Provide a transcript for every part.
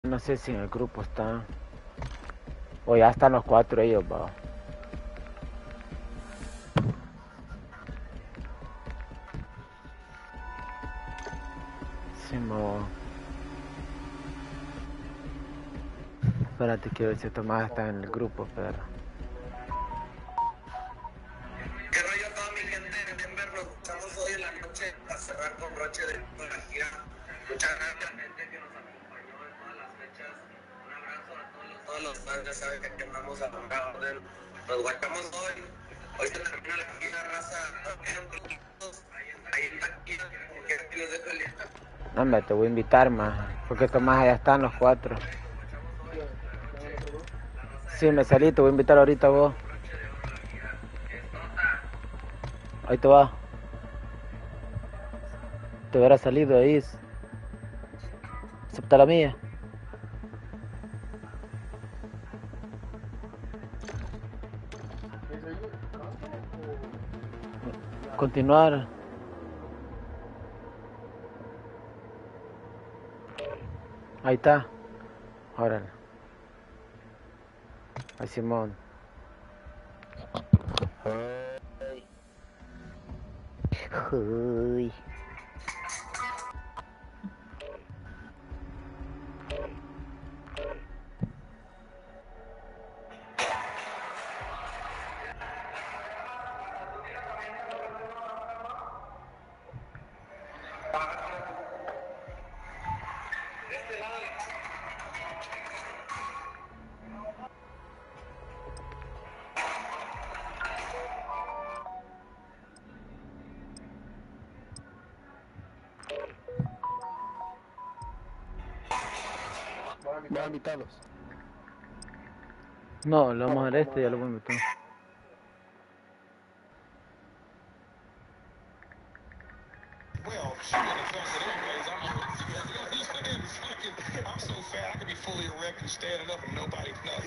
No sé si en el grupo están. O ya están los 4 ellos, va. Sí, mo. Espérate, quiero ver si Tomás está en el grupo, pero. ¿Qué rollo toda mi gente de Denver? Nos escuchamos hoy en la noche a cerrar con broche de la gira. Muchas gracias a la gente que nos acompañó en todas las fechas. Un abrazo a todos los fans, ya saben que aquí andamos a la orden. Nos guachamos hoy. Hoy se termina la gira, raza. Ahí está aquí, porque aquí les dejo el link. No, hombre, te voy a invitar más. Porque Tomás allá están los 4. Sí, me salí, te voy a invitar ahorita vos. Ahí te va. Te hubiera salido ahí. Acepta la mía. Continuar. Ahí está. Órale. Ahí Simón. Uy. Va a invitarlos. No, lo vamos a ver ya lo voy a invitar. Well, shit, anyways, I'm so fat I could be fully erect and standing up and nobody knows.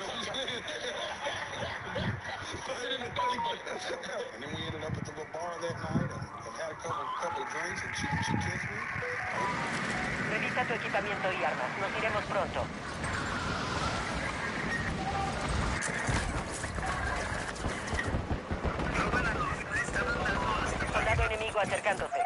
And then we ended up at the bar that night and had a couple of drinks and she kissed me. Revisa tu equipamiento y armas. Nos iremos pronto. Soldado enemigo acercándose.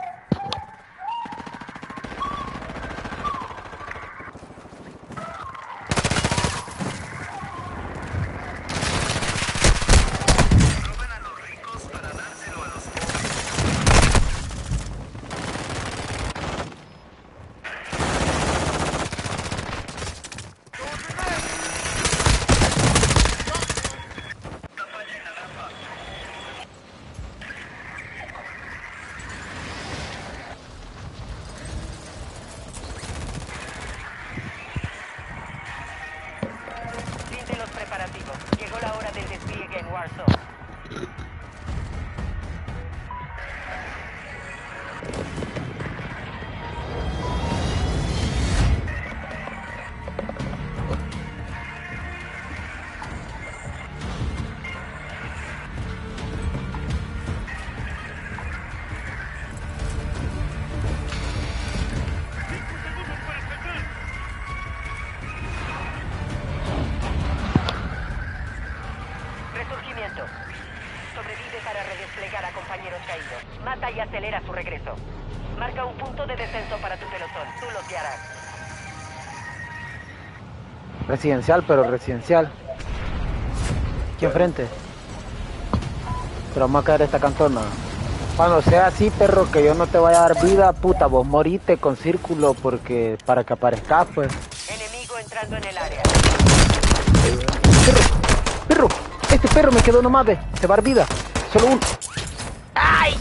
Fin de los preparativos. Llegó la hora del despliegue en Warzone. Resurgimiento. Sobrevive para redesplegar a compañeros caídos. Mata y acelera su regreso. Marca un punto de descenso para tu pelotón. Tú lo guiarás. Residencial, pero residencial. Aquí enfrente. Pero vamos a caer esta cantona. Cuando sea así, perro, que yo no te vaya a dar vida, puta, vos morite con círculo porque para que aparezcas, pues. Enemigo entrando en el área. Perro, este perro me quedó nomás de. Se va a dar vida. Solo uno. ¡Ay!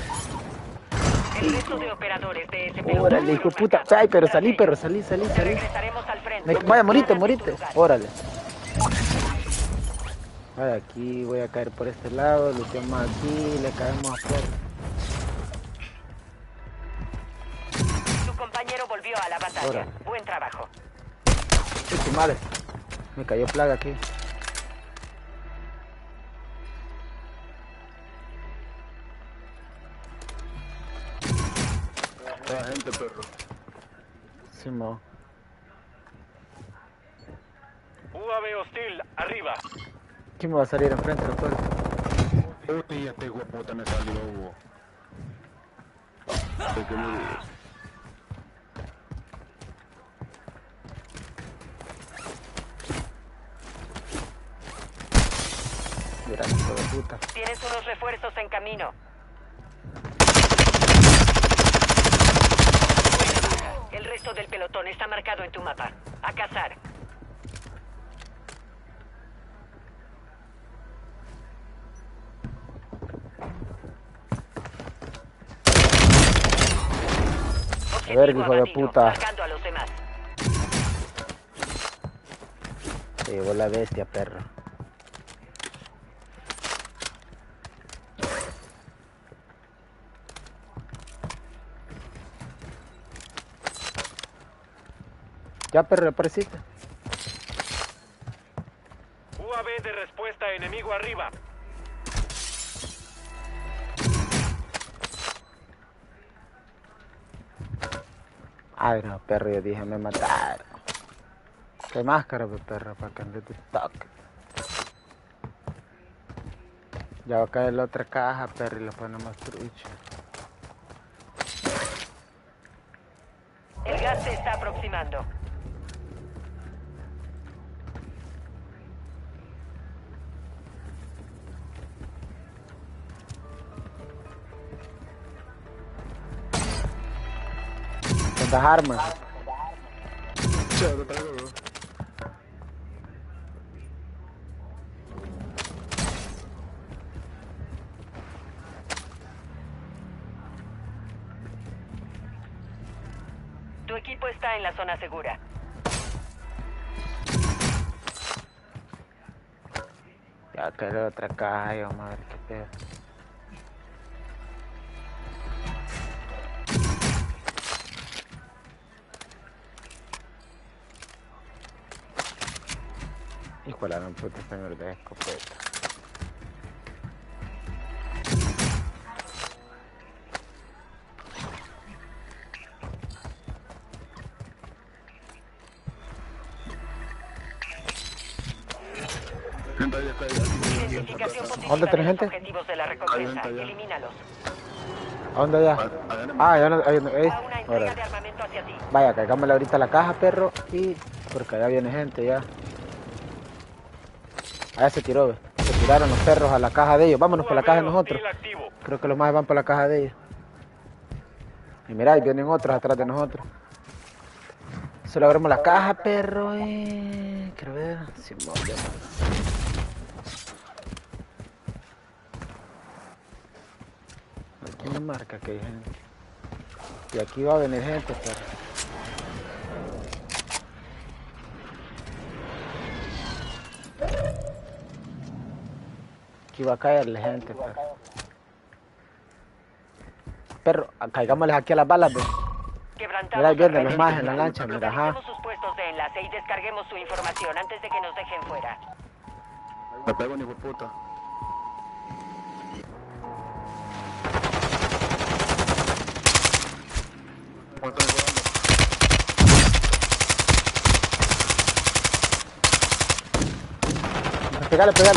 El resto de operadores de ese pelotón. Órale, hijo de puta. Ay, pero salí, perro, salí. Te regresaremos al frente. Vaya, morite. Gana tu lugar. Órale. Vaya, aquí voy a caer por este lado, luchamos aquí, le caemos afuera. Tu compañero volvió a la batalla. Órale. Buen trabajo. Uy, madre. Me cayó plaga aquí. Toda gente, perro. Sí, mo. UAV hostil, arriba. ¿Quién me va a salir enfrente, doctor? Uy, este hijo de puta me salió, Hugo. ¿De qué me dices? Mira, hijo de puta. Tienes unos refuerzos en camino. El resto del pelotón está marcado en tu mapa. A cazar. A ver, hijo de abatido, puta. marcando a los demás. Se llevó la bestia, perro. Ya, perro, apareciste. UAV de respuesta, enemigo arriba. Ay, no, perro, yo dije, me mataron. Qué máscara, perro, para que ande de toque. Ya va a caer la otra caja, perro, y la ponemos trucho. El gas se está aproximando. ¿Cuántas armas? Che, te traigo, bro. Tu equipo está en la zona segura. Ya cae la otra caja, y vamos a ver qué pedo. Hijo de la gran puta, esta mierda de escopeta. Gente, ahí está, ahí. Identificación positiva ¿Dónde tenés de los gente? objetivos de la Ahí recompensa. está, ya. Elimínalos. ¿A dónde ya? Ah, ya no, ahí no, Va una entrega órale. de armamento hacia ti. Vaya, caigámosle ahorita a la caja, perro, y... porque allá viene gente, ya. Allá se tiró, ve. Se tiraron los perros a la caja de ellos. Vámonos por la caja de nosotros. hostil activo. Creo que los más van por la caja de ellos. Y mirá, ahí vienen otros atrás de nosotros. Solo abrimos la caja, perro, quiero ver. Simón, ya. Aquí no marca que hay gente. Y aquí va a venir gente, perro. Aquí va a caerle gente, perro. Perro, caigámosles aquí a las balas, ve. Quebrantamos Mira, ahí vienen al los resto. más en la lancha, mira, ajá. Localizemos sus puestos de enlace y descarguemos su información antes de que nos dejen fuera. Me pego, ni por puta. ¿Cuánto me jugando? Pegale, pegale.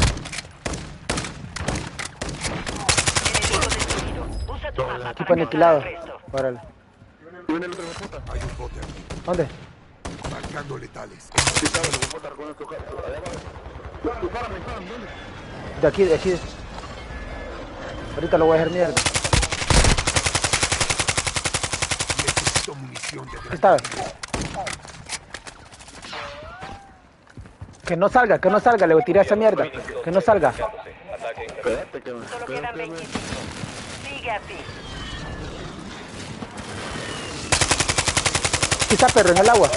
Enemigo destruido. Usa tu mapa Equipo para aniquilado. capturar al resto. Órale. Viene el otro hijo de puta. Hay un bote aquí, ¿Dónde? marcando letales. Sí, claro, hijo de puta, con el tocar. Allá va. Dispárame, ¿dónde? De aquí, de aquí. Ahorita lo voy a hacer mierda. Necesito munición de Aquí gran está. Que no salga, le voy a tirar esa mierda. Que no salga. Espérate, que me... Solo quedan 25. Sigue así. Aquí está, perro, en el agua.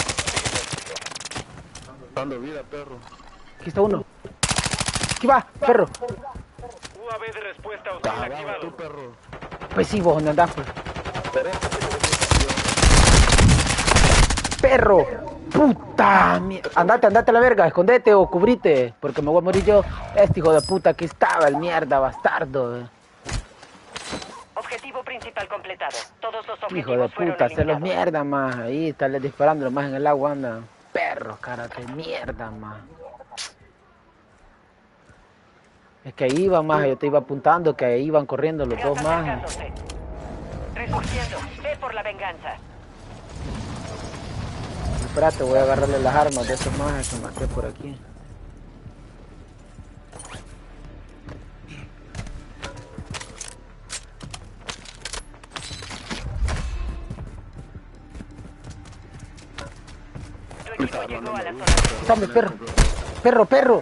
Dando vida, perro. Aquí está uno. Aquí va, perro. UAV de respuesta hostil Abajo, activado. tú, perro. Pues sí, vos, ¿dónde andás, pues? Perro. Puta mierda. Andate a la verga, escondete o cubrite. Porque me voy a morir yo. Este hijo de puta, aquí estaba el mierda, bastardo. Objetivo principal completado. Todos los objetivos Hijo de fueron puta, hacerlos eliminados. mierda más. Ahí, estarles disparando más en el agua, anda. perros, cara de mierda, más. Es que ahí iban más, yo te iba apuntando que ahí iban corriendo los dos Gas más. acercándose. Resurgiendo. Ve por la venganza. Espérate, voy a agarrarle las armas de esos más que maté por aquí. Tu equipo llegó a la zona segura. ¡Dame, perro! ¡Perro, perro!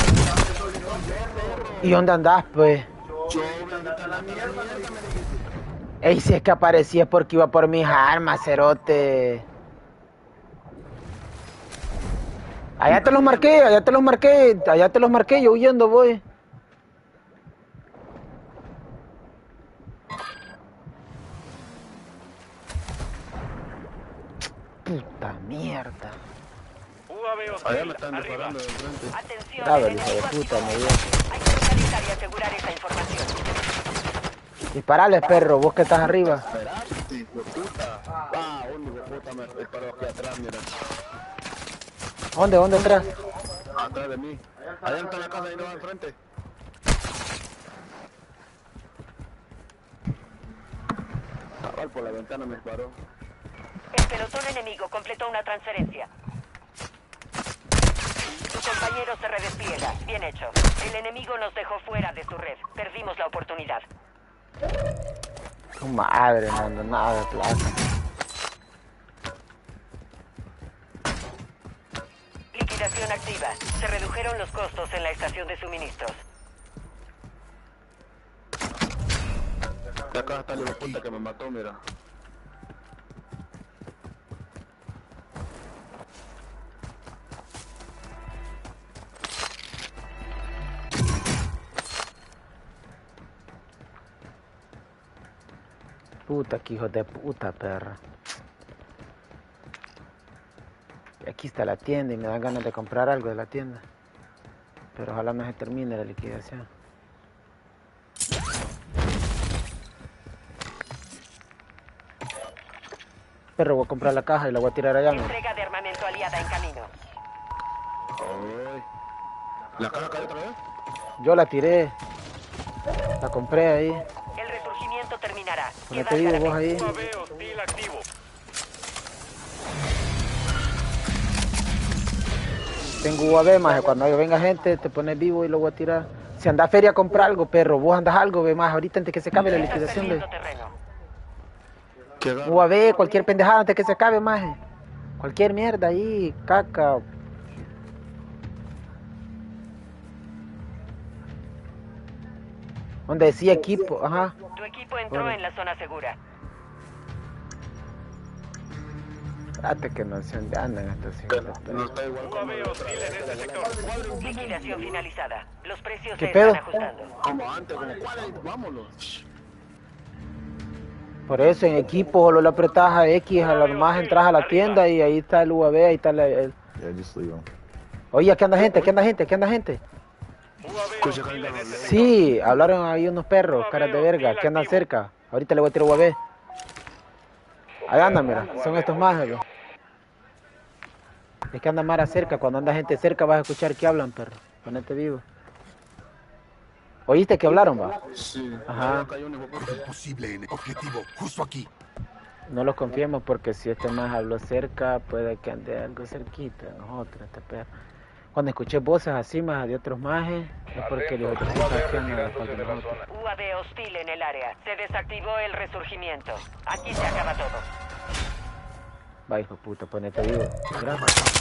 ¿Y dónde andás, pues? Ey, si es que aparecí es porque iba por mis armas, cerote. Allá te los marqué, allá te los marqué, allá te los marqué, yo huyendo voy. Puta mierda. UAV Allá me hostil están arriba. disparando de frente. Atención, Grave, el hijo de enemigo puta, activo. me dio. Hay que localizar y asegurar esa información. Disparale, perro, vos que estás arriba. Esperate, hijo de puta. Ah, un hijo de puta me disparó aquí atrás, mira. ¿Dónde, dónde atrás? Atrás de mí. Allá está la casa, ahí no va al frente. Cabal, por la ventana me disparó. El pelotón enemigo completó una transferencia. Tu compañero se redespliega. Bien hecho. El enemigo nos dejó fuera de su red. Perdimos la oportunidad. Tu madre, no ando nada de plata. Liquidación activa. Se redujeron los costos en la estación de suministros. De acá está el hijo de puta que me mató, mira. Puta, que hijo de puta, perra. Y aquí está la tienda y me dan ganas de comprar algo de la tienda. Pero ojalá no se termine la liquidación. Perro, voy a comprar la caja y la voy a tirar allá, ¿no? Entrega de armamento aliada en camino. Ay. ¿La caja cayó otra vez? Yo la tiré. La compré ahí. El resurgimiento terminará. Ponete vivo vos ahí. UAV hostil activo. Tengo UAV, más cuando venga gente te pones vivo y lo voy a tirar. Si andás a feria a comprar algo, perro, vos andás algo, ve más, ahorita antes que se acabe la Estás liquidación de perdiendo terreno. ¿Qué agarro? UAV, cualquier pendejada antes que se acabe, más. Cualquier mierda ahí, caca. Donde decía equipo, ajá. Tu equipo entró Bueno. en la zona segura. Espérate que no sé dónde andan estos Que hijos de no puta. está igual como UAV hostil en este sector. Liquidación finalizada. Los precios ¿Qué se pedo? están ajustando. Como antes, como cuál, vámonos. Por eso en equipo solo le apretás a X, a lo más entras a la tienda y ahí está el UAV, ahí está el... Oye, aquí anda gente, aquí anda gente, aquí anda gente. UAV hostil en este sector. Sí, hablaron ahí unos perros, caras de verga, que andan cerca. Ahorita le voy a tirar UAV. Ahí andan, mira, son estos mágicos. Es que anda Mara cerca, cuando anda gente cerca vas a escuchar que hablan, perro. Ponete vivo. ¿Oíste que hablaron, va? Sí. Ajá. Acá cayó un hijo de puta. Posible en objetivo, justo aquí. No los confiemos porque si este más habló cerca, puede que ande algo cerquita de nosotros, este perro. Cuando escuché voces así más de otros majes, es porque el hijo de puta aquí anda detrás de nosotros. UAV hostil en el área. Se desactivó el resurgimiento. Aquí se acaba todo. Va, hijo de puta, ponete vivo. Gracias.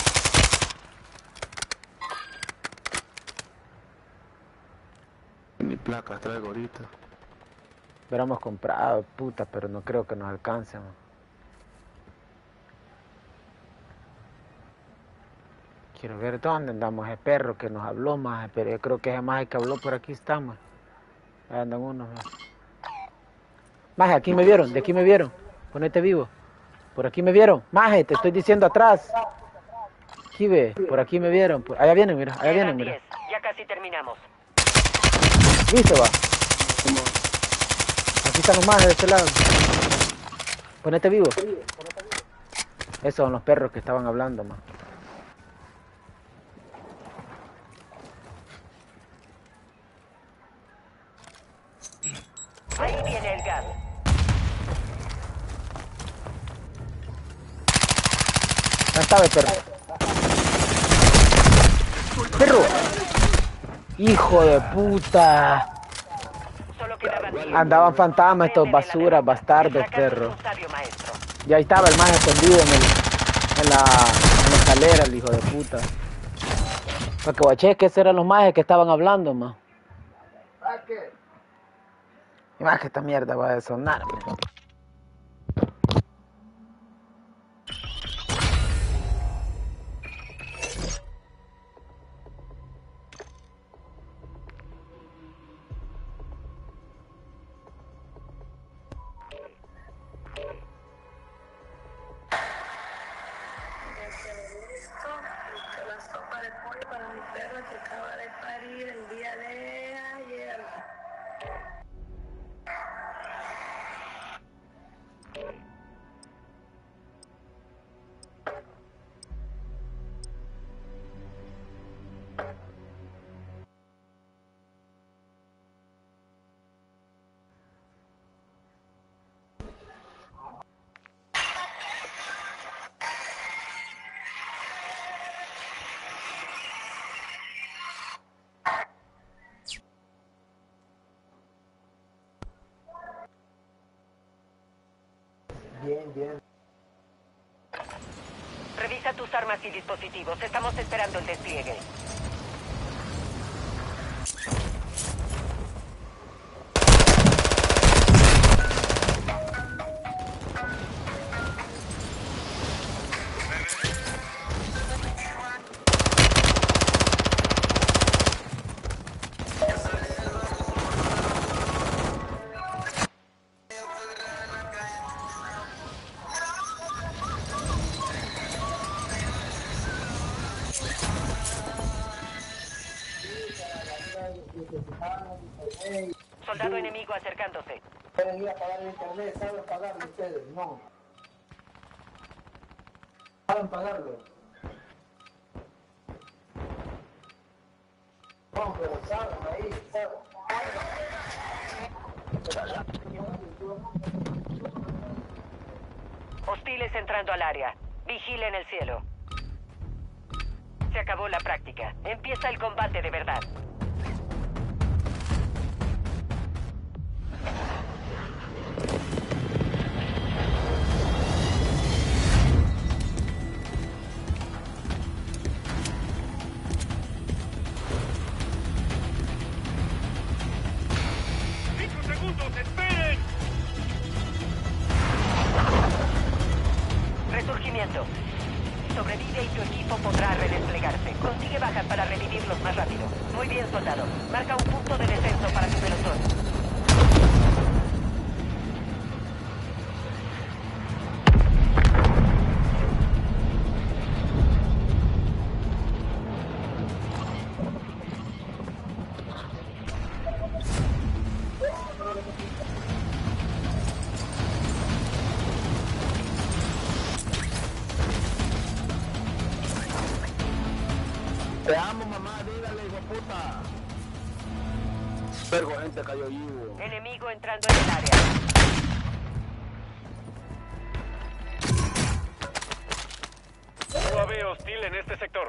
Ni placas traigo ahorita. Hubiéramos comprado, puta, pero no creo que nos alcance, man. Quiero ver dónde andamos ese perro que nos habló, más, pero yo creo que ese maje que habló por aquí está, man. Ahí andan unos, man. Maje, aquí me vieron, de aquí me vieron. Ponete vivo. Por aquí me vieron. Maje, te estoy diciendo atrás. Aquí ve, por aquí me vieron. Allá vienen, mira, allá vienen, Quedan mira. 10. Ya casi terminamos. ¿Viste, va? Aquí están los majes de este lado. Ponete vivo. Esos son los perros que estaban hablando, man. está, ve, perro. ¡Perro! ¡Hijo de puta! Solo quedaban 10. Andaban fantasmas estos basuras, bastardos, perro. Y ahí estaba el maje escondido en la escalera, el hijo de puta. Para que guaché que esos eran los majes que estaban hablando, ma. Y más que esta mierda va a sonar, man. La sopa de pollo para mi perro que acaba de parir el día de ayer. Revisa tus armas y dispositivos. Estamos esperando el despliegue. Soldado enemigo acercándose. Pueden ir a pagar el internet, ¿saben pagarlo ustedes? No. ¿Saben pagarlo? No, pero saben ahí, saben. Hostiles entrando al área. Vigilen el cielo. Se acabó la práctica. Empieza el combate de verdad. Resurgimiento. Sobrevive y tu equipo podrá redesplegarse. Consigue bajas para revivirlos más rápido. Muy bien, soldado. Marca un punto de descenso para tu pelotón. Te amo, mamá, dígale, hijo de puta. Vergo, gente cayó vivo. Enemigo entrando en el área. UAV hostil en este sector.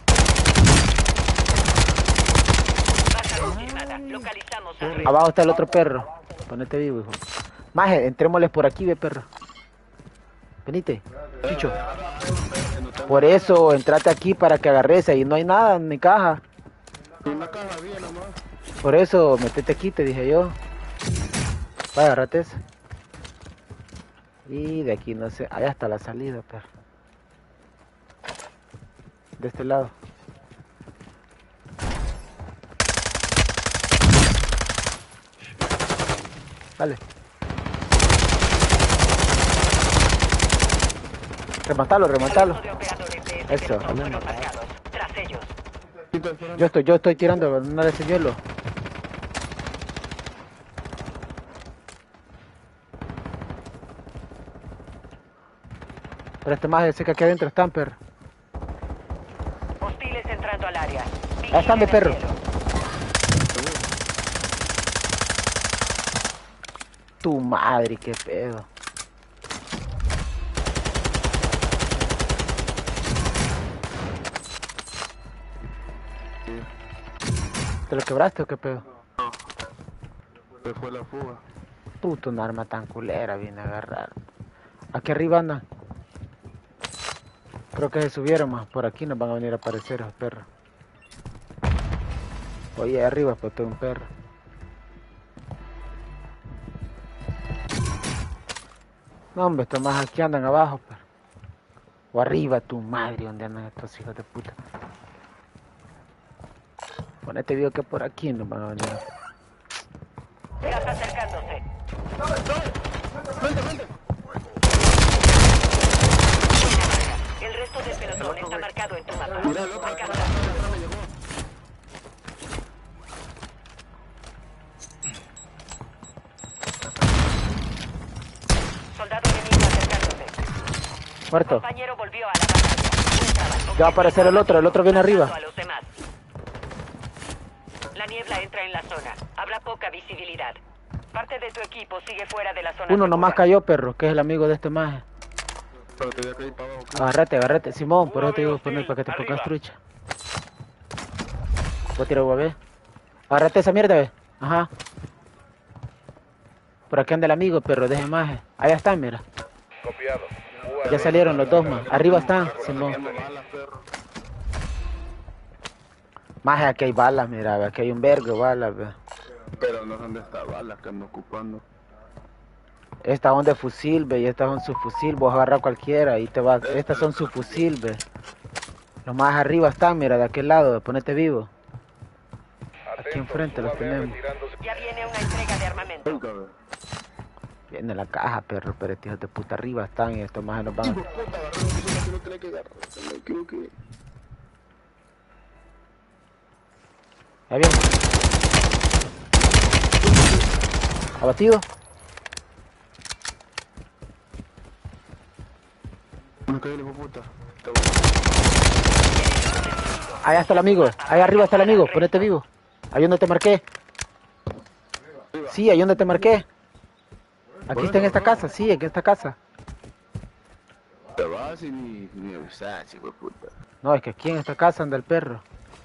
Baja confirmada. Localizamos a Red. Abajo está el otro perro. Ponete vivo, hijo. Maje, entrémosles por aquí, ve, perro. Venite, Chicho. Por eso, entrate aquí para que agarres. Ahí no hay nada en mi caja. Una caja bien, nomás. Por eso, metete aquí, te dije yo. Vaya, agarrate eso. Y de aquí no sé. Allá está la salida, perro. De este lado. Dale. Rematalo, rematalo. De operadores de este Eso. sector fueron marcados. Tras ellos. Yo estoy tirando, no le señalo. Pero este más sé que aquí adentro están, perro. Hostiles entrando al área. Ahí están, de Vigilen el perro. cielo. Tu madre, qué pedo. ¿Te lo quebraste o qué pedo? Se fue la fuga. Puto, un arma tan culera viene a agarrar. Aquí arriba andan. Creo que se subieron más. Por aquí nos van a venir a aparecer los perros. Oye, arriba, pues tengo un perro. No, hombre, estos más aquí andan abajo, perro. O arriba, tu madre, donde andan estos hijos de puta. Ponete video que por aquí nos van a venir. Gas acercándose. El resto del pelotón está marcado en tu mapa. Alcanza. Soldado enemigo acercándose. Muerto. Compañero volvió a la batalla. Buen trabajo. Ya va a aparecer el otro viene arriba. A los demás. La niebla entra en la zona. Habrá poca visibilidad. Parte de tu equipo sigue fuera de la zona. Uno nomás segura. cayó, perro, que es el amigo de este maje. Pero te voy a caer para abajo. Agárrate, Simón, por eso te digo poner para que te pongas trucha. Voy a tirar UAV. Agárrate esa mierda, ve. Ajá. Por aquí anda el amigo, perro, deje maje. Allá están, mira. Copiado. Ya salieron los dos más. Arriba están, Simón. Balas, perro. Maje, aquí hay balas, mira, ve. Aquí hay un vergo de balas, ve. Pero no sé dónde está balas que ando ocupando. Estas son de fusil, ve, y estas son su fusil. Vos agarras cualquiera y te vas. Estas son su fusil, ve. Los más arriba están, mira, de aquel lado, ve. Ponete vivo. Aquí enfrente los tenemos. Ya viene una entrega de armamento. Nunca, ve. Viene la caja, perro, pero estos hijos de puta arriba están y estos más nos van a... Puta, agarré lo que no tenía que agarrar. Creo que... Ya viene. Abatido. Me cayó el hijo de puta. Allá está el amigo. Allá arriba está el amigo. Ponete vivo. Ahí donde te marqué. Sí, ahí donde te marqué. Aquí está en esta casa. Sí, en esta casa. Te vas y ni avisas, hijo de puta. No, es que aquí en esta casa anda el perro.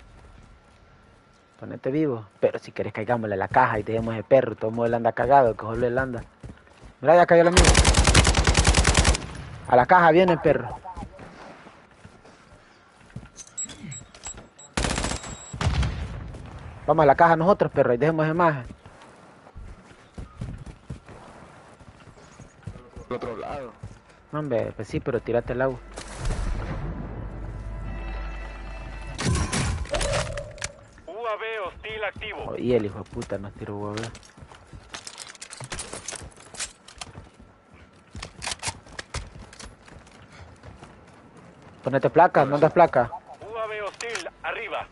Ponete vivo. Pero si querés caigámosle a la caja y dejemos el perro. Todo el mundo él anda cagado. Que solo él anda. Mira, ya cayó el amigo. A la caja viene el perro. Vamos a la caja nosotros, perro, y dejemos imagen. Por otro lado. No, hombre, pues sí, pero tírate el agua. UAV hostil activo. Oh, y el hijo de puta nos tiró UAV. Ponete placa, no andas placa. UAV hostil arriba.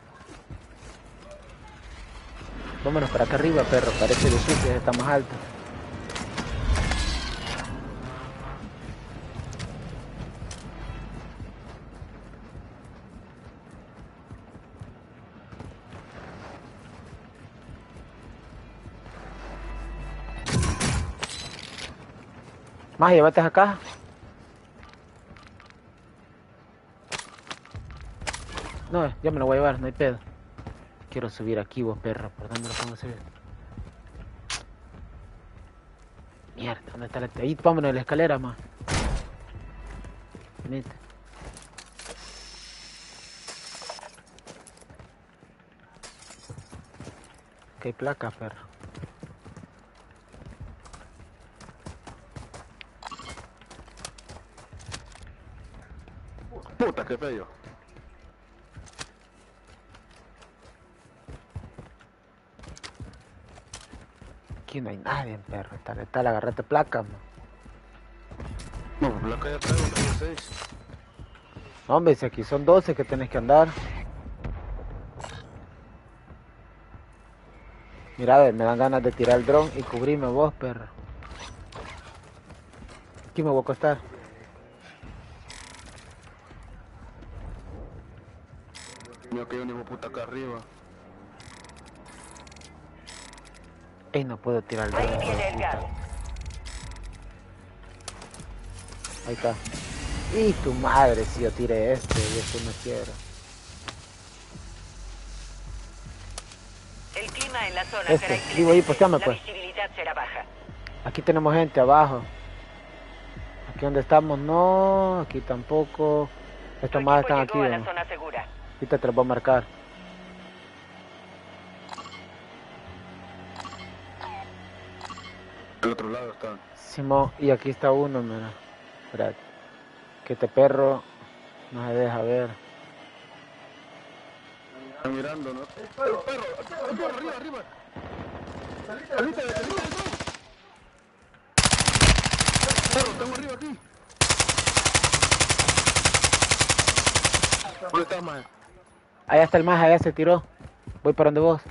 Vámonos para acá arriba, perro. Parece que sí, que está más alto. Más, llévate acá. No, ya me lo voy a llevar, no hay pedo. Quiero subir aquí, vos, perro. ¿Por dónde lo pongo a subir? Mierda, ¿dónde está la... Ahí, vámonos a la escalera, más. Venite. Que hay placa, perro. Puta, qué feo. Aquí no hay nadie, perro. Está la agarrate placa, man. No, placa ya traigo 6. No, hombre, si aquí son 12 que tenés que andar. Mira, me dan ganas de tirar el dron y cubrirme vos, perro. Aquí me voy a acostar. Mira que hay un hijo de puta acá arriba. Ey, no puedo tirar el dron. Ahí hijo de viene el puta. gas. Ahí está. Y tu madre si yo tiré este y este no quiero. El clima en la zona Este, será vivo ahí, inclemente. posteame, La pues. visibilidad será baja. Aquí tenemos gente abajo. Aquí donde estamos, no. Aquí tampoco. Tu Estas más equipo están llegó aquí. a la ¿no? zona segura. Ahorita te los voy a marcar. Del otro lado está. Simón, y aquí está uno, mira. Espérate. Que este perro no se deja ver. Está mirando, ¿no? ¡Perro! ¡Arriba, arriba! ¡Salite de eso! ¡Perro, estamos arriba aquí! ¿Dónde estás, man? Allá está el más, allá se tiró. Voy para donde vos.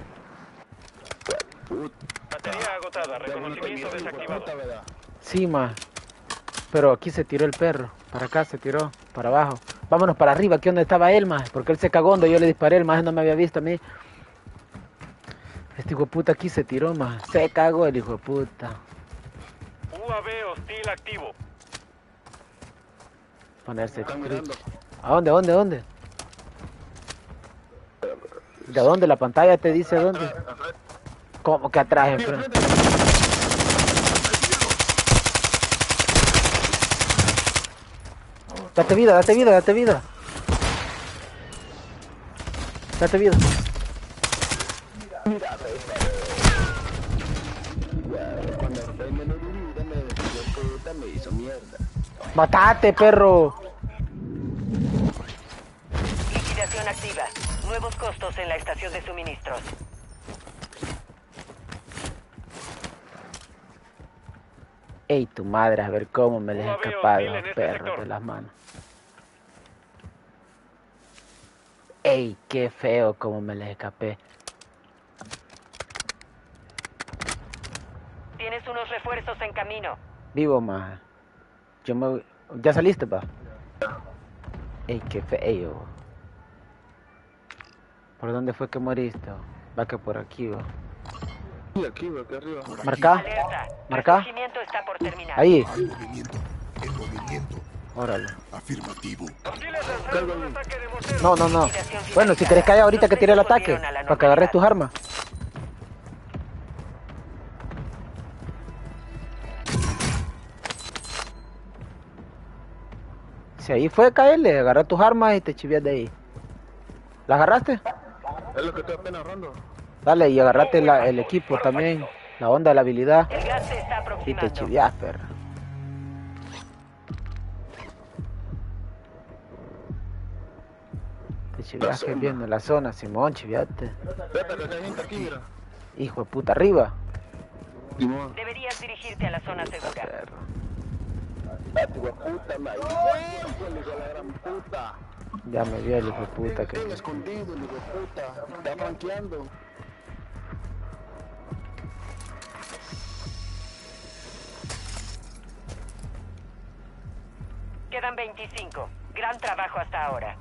Batería agotada. Reconocimiento desactivado. Puta, ¿verdad? Sí, más. Pero aquí se tiró el perro. Para acá se tiró. Para abajo. Vámonos para arriba, aquí donde estaba él, más. Porque él se cagó donde yo le disparé. El más no me había visto a mí. Este hijo de puta aquí se tiró, más. Se cagó el hijo de puta. UAV hostil activo. Ponerse. Están mirando. ¿A dónde, a dónde, a dónde? ¿De dónde? La pantalla te dice dónde. ¿Cómo que atrás, enfrente? Date vida, date vida, date vida. Date vida. Cuando estoy menos vida me hizo mierda. ¡Matate, perro! Liquidación activa. Nuevos costos en la estación de suministros. Ey, tu madre, a ver cómo me les he UAV escapado hostil en los este perros sector. de las manos. Ey, qué feo cómo me les escapé. Tienes unos refuerzos en camino. Vivo, más. Yo me voy. ¿Ya saliste, pa? Ey, qué feo. ¿Por dónde fue que moriste? Va que por aquí, va. Y aquí, acá arriba. ¿Marca? Alerta. ¿Marca? Resurgimiento está por terminar. Ahí. Hay movimiento. En movimiento. Órale. Afirmativo. Hostiles lanzaron un ataque de mortero. No, no, no. Bueno, si querés que haya ahorita que tire el ataque. Para que agarres tus armas. Si ahí fue, caerle, agarra tus armas y te chivías de ahí. ¿La agarraste? Es lo que estoy apenas agarrando. Dale, y agarrate el equipo también, la onda, la habilidad, El gas se está y te aproximando. chivías, perro. Te chivías que viendo la zona, Simón, chiviate. Vete, que hay gente aquí, mira. Hijo de puta, arriba. Simón. Deberías dirigirte a la zona segura. Perro. Vete, hijo de puta, man. Hijo de la gran puta. Ya me vio el hijo de puta que... Bien escondido, hijo de puta. Está franqueando. Quedan 25. Gran trabajo hasta ahora.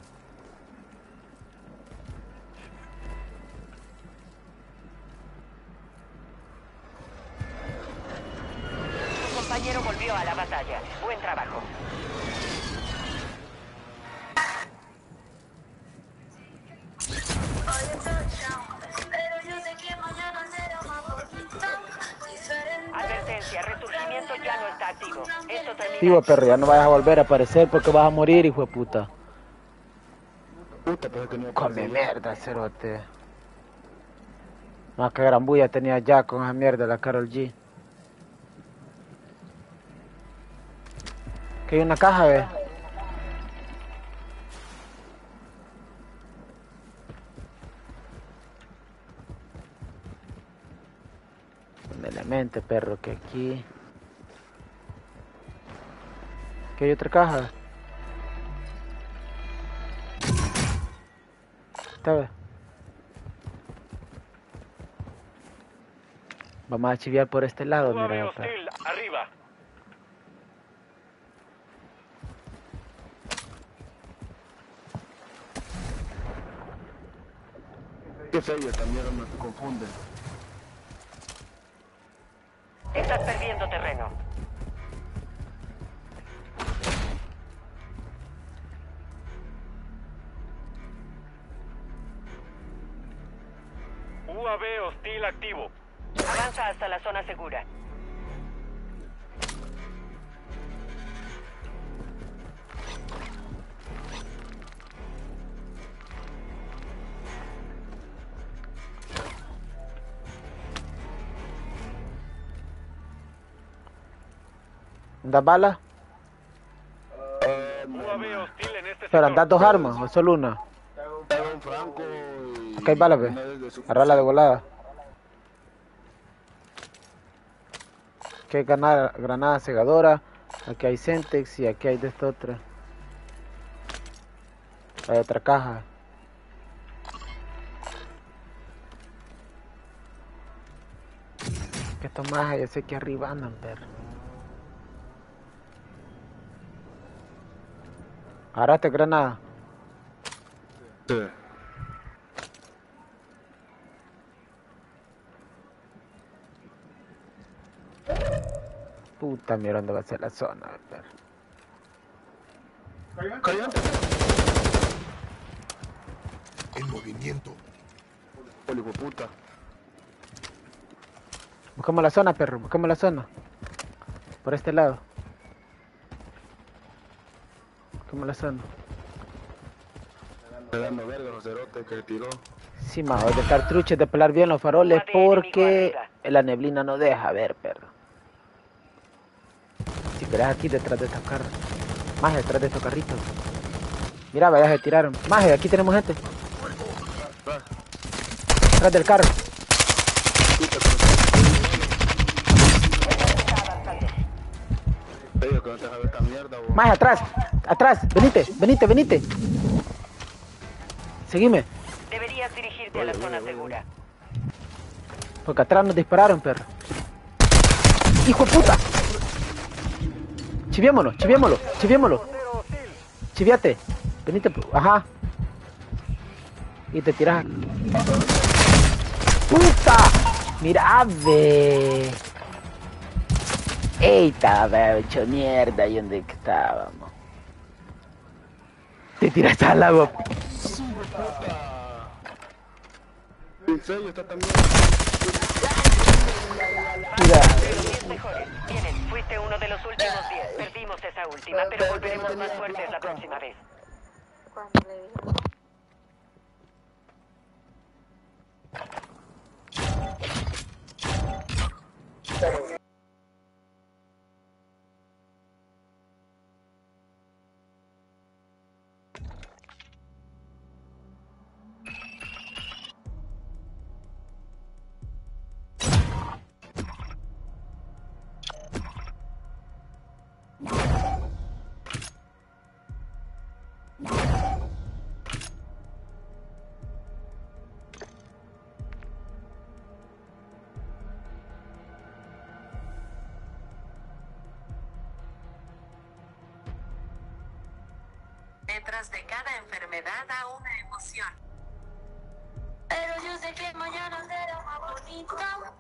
Tu compañero volvió a la batalla. Buen trabajo. Pero yo sé que mañana será más bonito, diferente. Advertencia, resurgimiento ya no está activo. Esto termina. Digo, perro, ya no vayas a volver a aparecer porque vas a morir, hijo de puta. Puta, pero que no Come mierda, cerote. No, qué gran bulla tenía ya con esa mierda la Karol G. Que hay una caja, ve. Me la mente, perro, que aquí... Que hay otra caja. Esta vez. Vamos a chiviar por este lado, UAV mira. Perro. hostil arriba. Qué feo, esta mierda me confunde. Estás perdiendo terreno. UAV UAV hostil activo. Avanza hasta la zona segura. ¿Das bala? UAV hostil en este Pero sector. andas 2 armas o solo una. Tengo un franco y... Acá hay balas, ve. una de su- Agarrala de volada. Aquí hay granada cegadora. Aquí hay Centex y aquí hay de esta otra. Hay otra caja. Que esto más, ya sé que arriba andan, perro. Agarraste granada. Sí. Puta mierda, ¿dónde va a ser la zona, perro? ¿Cayó? En movimiento. El hijo de puta. Buscamos la zona, perro, buscamos la zona. Por este lado. Buscamos la zona. Está dando verga los cerotes que tiró. Sí, majo, de estar truches, de pelar bien los faroles porque la neblina no deja ver, perro. Si querés aquí detrás de estos carros. Maje, detrás de estos carritos. Mira, vaya, se tiraron. Maje, aquí tenemos gente. Detrás del carro. Te digo que no te sabes esta mierda, vos. Maje, atrás, atrás, venite. Seguime, Deberías dirigirte a la zona segura. porque atrás nos dispararon, perro. ¡Hijo de puta! Chiviémoslo. Chiviate. Venite, ajá. Y te tiras. ¡Puta! Mira, ve. Ey, estaba hecho mierda ahí donde estábamos. Te tiraste al agua. En serio, está también. Mira. 10 mejores. Bien, fuiste uno de los últimos 10. Perdimos esa última, pero volveremos más fuertes la próxima vez. Cuando le digo. Detrás de cada enfermedad a una emoción. Pero yo sé que mañana será más bonito.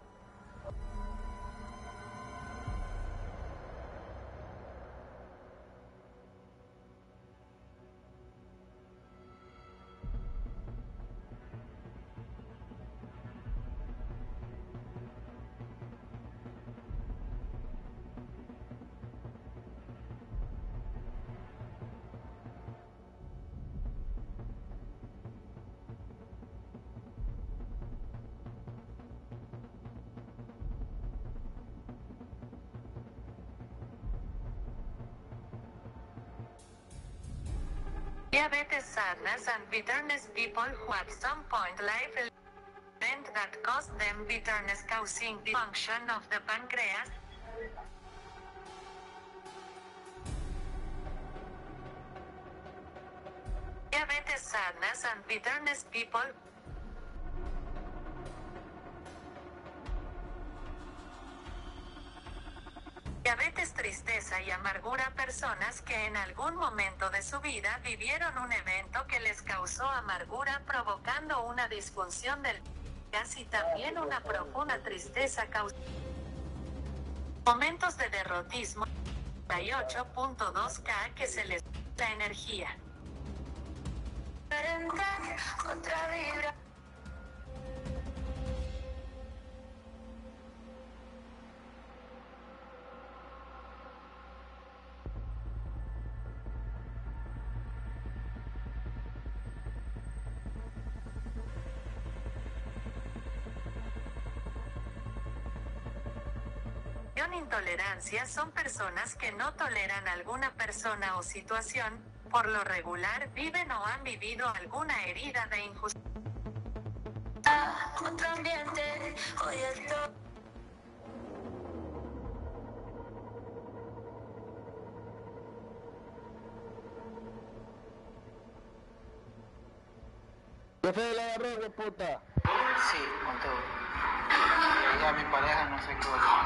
Diabetes, sadness, and bitterness. People who at some point life event that cause them bitterness causing dysfunction of the pancreas. Diabetes, sadness, and bitterness. People Diabetes, tristeza y amargura. Personas que en algún momento de su vida vivieron un evento que les causó amargura provocando una disfunción del páncreas y también una profunda tristeza momentos de derrotismo. 8.2K que se les da energía. Otra vibra. definición, intolerancia son personas que no toleran alguna persona o situación, por lo regular viven o han vivido alguna herida de injusticia. Otro ambiente, hoy estoy. Jefe de la agarró, güey, puta. Sí, con todo. Ya mi pareja no sé qué.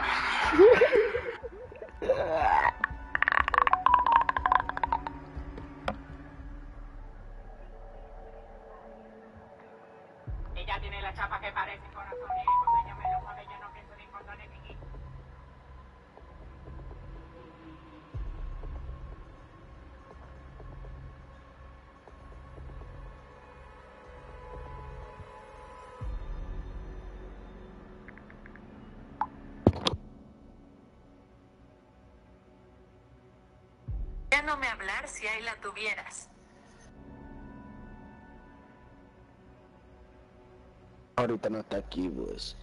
Ella tiene la chapa que parece corazón y cuando ella me lo mueve yo no pienso ni cuando ni piqui. Ya no me hablar si ahí la tuvieras. Ahorita no está aquí, pues.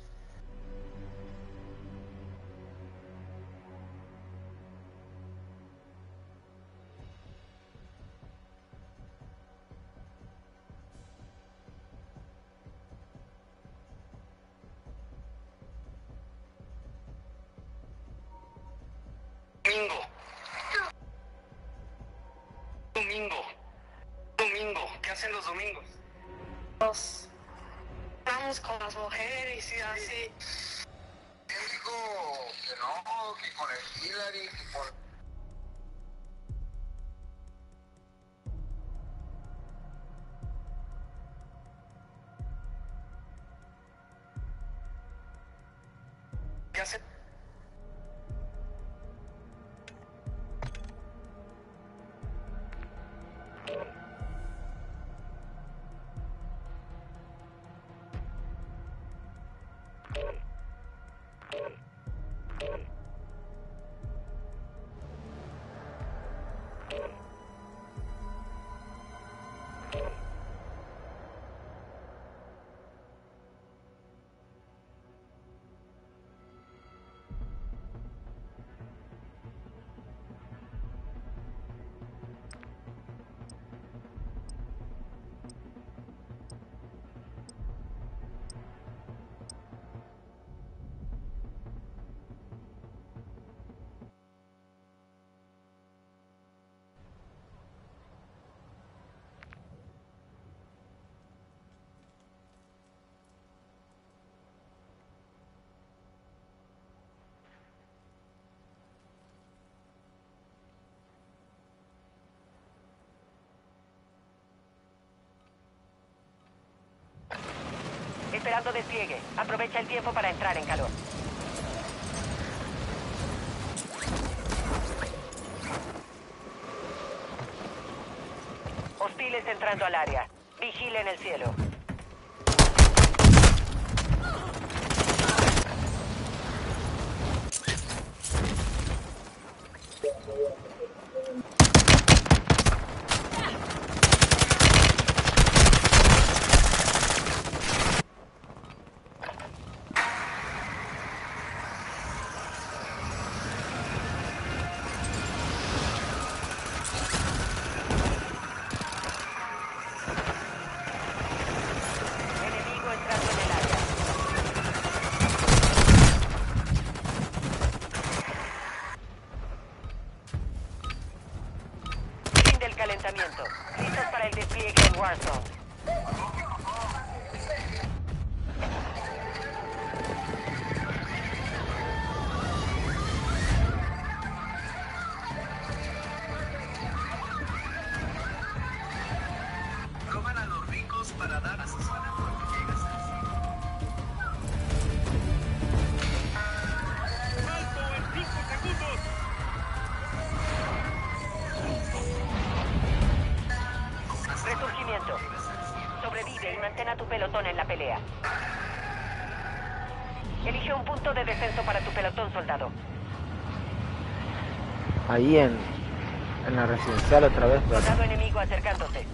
Domingo, ¿qué hacen los domingos? Vamos con las mujeres y así. Él dijo que no, que con el Hillary, que con... ¿Qué hacen? Esperando despliegue. Aprovecha el tiempo para entrar en calor. Hostiles entrando al área. Vigilen el cielo. Calentamiento. Listos para el despliegue en Warzone. Coman a los ricos para dar a su zona cuando llegas al ¡Salto en 5 segundos! Resurgimiento. Sobrevive y mantén a tu pelotón en la pelea. Elige un punto de descenso para tu pelotón, soldado. Ahí en la residencial otra vez, pero... Soldado enemigo acercándose.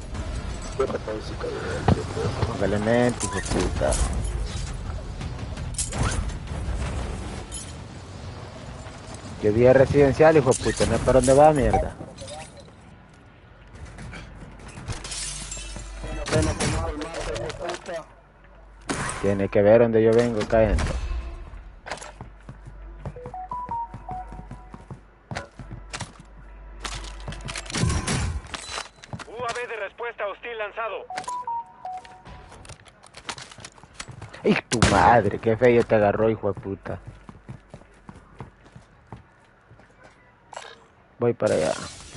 Con elementos, hijo de puta. Yo dije residencial, hijo de puta, no es para dónde va, mierda. Tiene que ver dónde yo vengo cayendo. UAV de respuesta hostil lanzado. ¡Ay, tu madre! ¡Qué feo te agarró, hijo de puta! Voy para allá.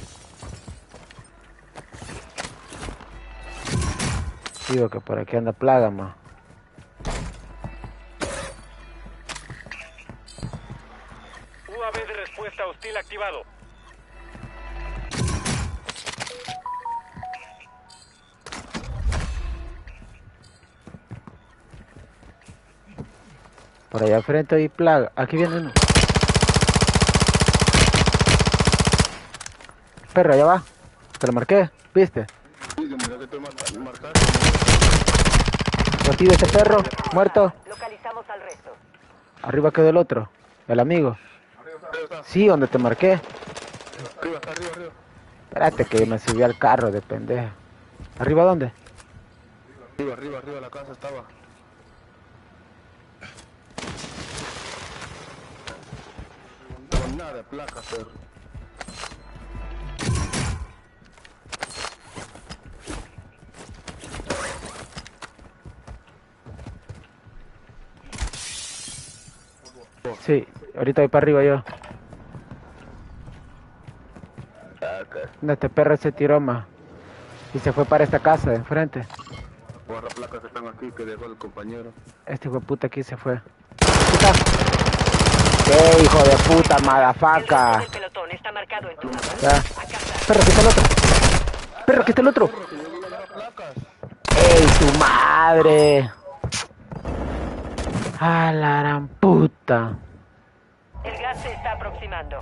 Digo que por aquí anda plaga, ma. UAV de respuesta hostil activado. Por allá frente hay plaga. Aquí viene uno. Perro, allá va. Te lo marqué, ¿viste? Batido ese perro, muerto. Localizamos al resto. Arriba quedó el otro, el amigo. Sí, donde te marqué. Arriba, está arriba, arriba. Espérate que me subí al carro de pendeja. ¿Arriba dónde? Arriba de la casa estaba. Con nada de placa, perro. Sí, ahorita voy para arriba yo. Este perro se tiró más. Y se fue para esta casa de enfrente. Guarda placas que están aquí que dejó el compañero. Este hijo de puta aquí se fue. ¡Puta! ¡Qué hijo de puta, madafaca! El pelotón está marcado en tu mapa. Ya. Perro, aquí está el otro. Perro, aquí está el otro. ¡Ey, tu madre! ¡A la gran puta! El gas se está aproximando.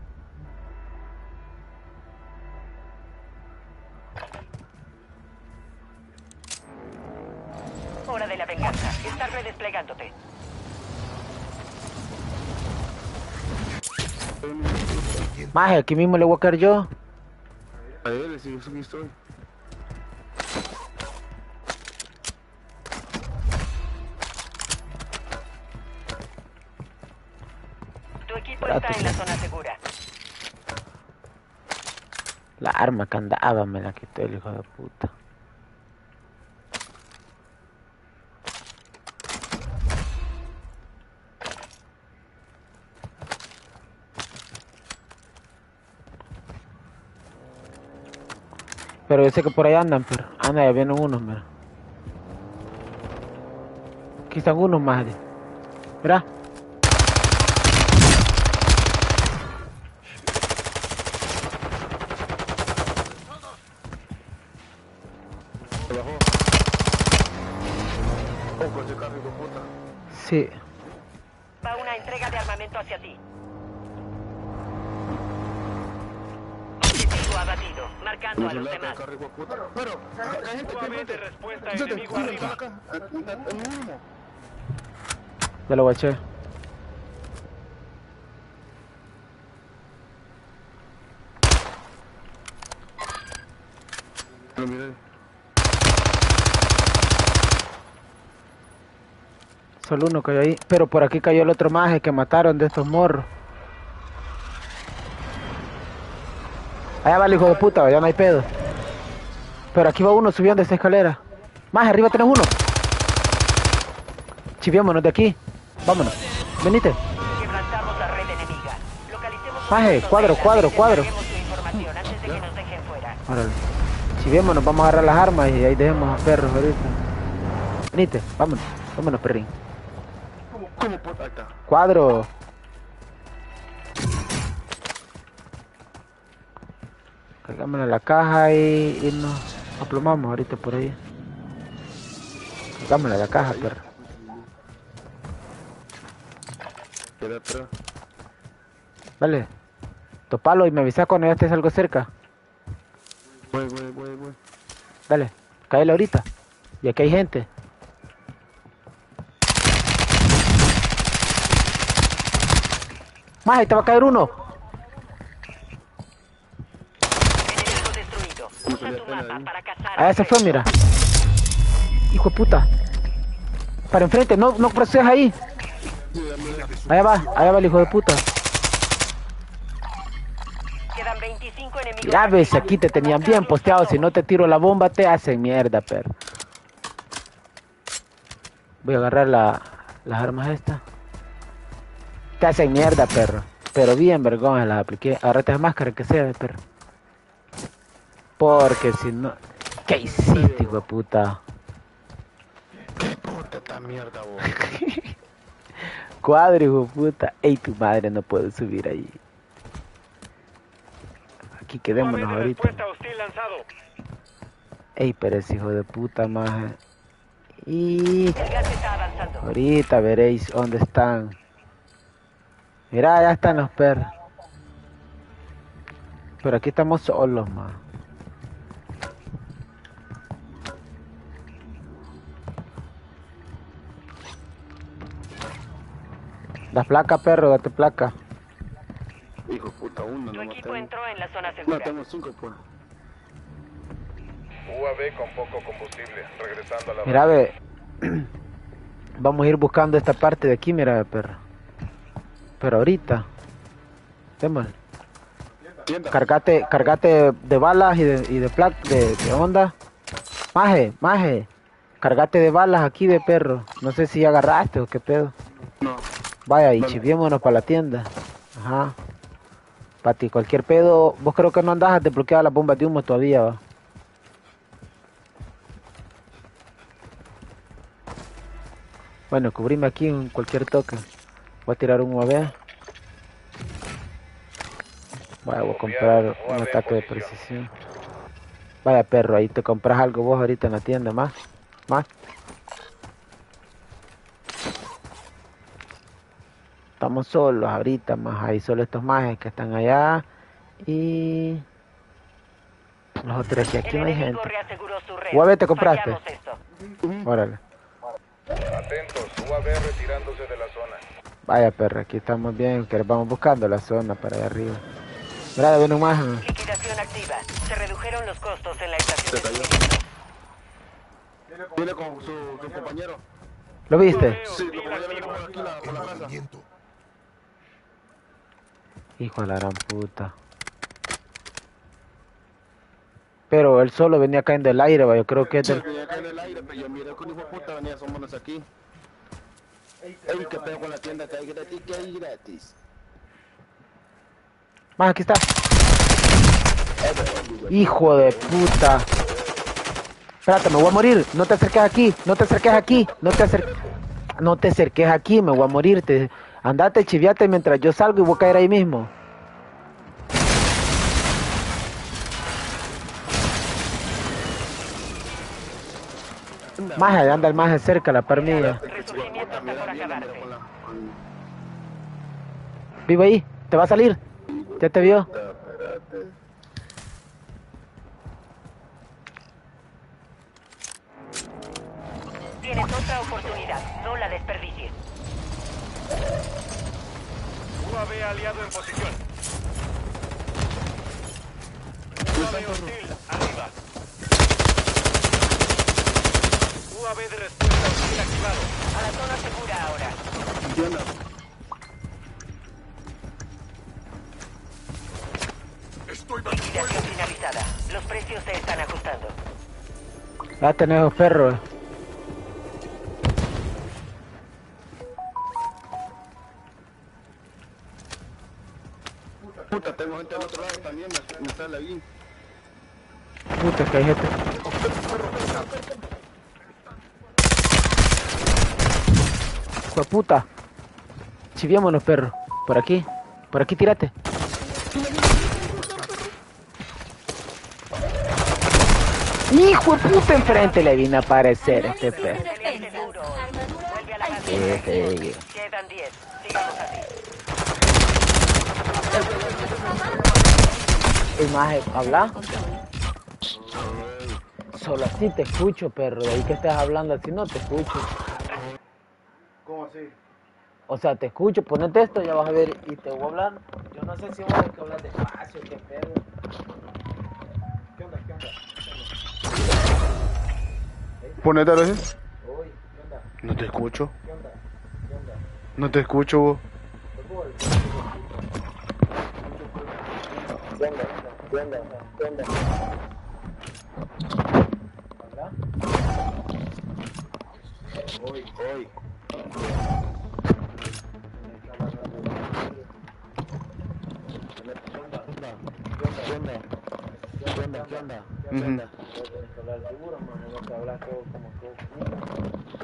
Hora de la venganza. Estás redesplegándote. Maje, aquí mismo le voy a caer yo. A él, si yo aquí estoy. Tu equipo está en la zona segura. La arma que andaba me la quitó el hijo de puta. Pero yo sé que por ahí andan, pero... Anda, ya vienen unos, mira. Aquí están unos más. Mira. Se bajó. Ojo, ese carro, hijo de puta. Sí. Va una entrega de armamento hacia ti. Objetivo abatido, marcando a los demás. Pero, hay gente que UAV de respuesta enemigo arriba. Ya lo guaché. Lo miré. Solo uno cayó ahí. Pero por aquí cayó el otro maje que mataron de estos morros. Allá va el hijo de puta, ya no hay pedo. Pero aquí va uno subiendo esta escalera. Más arriba tenés uno. Chiviémonos de aquí. Vámonos. Venite. Quebrantamos la red enemiga. Localicemos Maje, cuadro. Entreguemos su información antes de que nos dejen fuera. Órale. Chiviémonos, vamos a agarrar las armas y ahí dejemos a perros ahorita. Venite, vámonos perrín. ¿Cómo puta? Ahí está. Cuadro. Cargámonos la caja y nos aplomamos ahorita por ahí. Cargámonos la caja, perro. Queda atrás. Vale. Topalo y me avisa cuando ya estés algo cerca. Voy. Dale, cáele ahorita. Y aquí hay gente. Maje, te va a caer uno. Enemigo destruido. Usa tu mapa para cazar. Allá se fue, mira. Hijo de puta. Para enfrente, no procedas ahí. Allá va el hijo de puta. Quedan 25 enemigos. Ya ves, aquí te tenían bien posteado. Si no te tiro la bomba, te hacen mierda, perro. Voy a agarrar las armas estas. Te hacen mierda, perro. Pero bien, vergüenza, las apliqué. Agárrate la máscara que sea, perro. Porque si no... ¿Qué hiciste, hijo de puta? ¿Qué puta esta mierda, vos? Cuadro, hijo de puta. Ey, tu madre no puede subir ahí. Aquí quedémonos ahorita. Ey, pero ese hijo de puta, maje. Y... ahorita veréis dónde están. Mira, ya están los perros. Pero aquí estamos solos, más. Das placa, perro, date placa. Hijo de puta, uno Tu no equipo tengo. entró en la zona No, segura. tengo 5, pues. UAV con poco combustible, regresando a la Mira, ve. Vamos a ir buscando esta parte de aquí, mira, ve, perro. Pero ahorita. Démosle. Cargate de balas y de onda. Maje. Cargate de balas aquí, de perro. No sé si ya agarraste o qué pedo. No. Vaya, y chiviémonos para la tienda. Ajá. Pati, cualquier pedo. Vos creo que no andás desbloqueada las bombas de humo todavía, va. Bueno, cubrime aquí en cualquier toque. Voy a tirar un UAV. Vaya, voy a comprar un ataque de precisión. Vaya, perro, ahí te compras algo vos ahorita en la tienda, más. Estamos solos ahorita, más ahí solo estos majes que están allá. Y... los otros que aquí no hay gente. UAV te compraste. Órale. Atentos, UAV retirándose de la zona. Vaya, perro, aquí estamos bien, que vamos buscando la zona para allá arriba. Mira, viene un maje. Liquidación activa. Se redujeron los costos en la estación de Viene con su compañero. ¿Lo viste? Sí, lo voy a ver por aquí por la casa. Movimiento. Hijo de la gran puta. Pero él solo venía cayendo del aire, va, yo creo que es Sí, del... venía acá en el aire, pero yo miré con hijo de puta venía asomándoose aquí. Ey, que pedo con la tienda, que hay gratis. Más, aquí está. Hijo de puta. Espérate, me voy a morir. No te acerques aquí. No te acerques aquí. No te acerques aquí. Me voy a morirte. Andate, chiviate mientras yo salgo y voy a caer ahí mismo. Maje, anda el maje cerca, la par mía. resurgimiento está por acabarse. Vivo ahí. Te va a salir. Ya te vio. Tienes otra oportunidad. No la desperdicies. UAV aliado en posición. UAV hostil, arriba. UAV de respuesta hostil activado. A la zona segura ahora. Liquidación finalizada. Los precios se están ajustando. Ya tenés perros. Puta, tengo gente al otro lado también, me sale ahí. Puta, que hay gente. Hijo de puta. Chiviémonos, perro. Por aquí, tírate. Hijo de puta, enfrente le vino a aparecer este perro. Vuelve a la base. Quedan 10. Sigamos así. Imagen, ¿habla? Solo así te escucho, perro. De ahí que estás hablando así no te escucho. ¿Cómo así? O sea, te escucho, ponete esto, ya vas a ver y te voy a hablar. Yo no sé si vos hay que hablar despacio, qué pedo. ¿Qué onda? Ponete a Uy, ¿qué onda? No te escucho. ¿Qué onda? No te escucho vos. ¿Qué onda? ¿Habla? Hoy. ¿Qué onda? Ujú. Tienes que hablar duro, mano, no te hablas todo como que...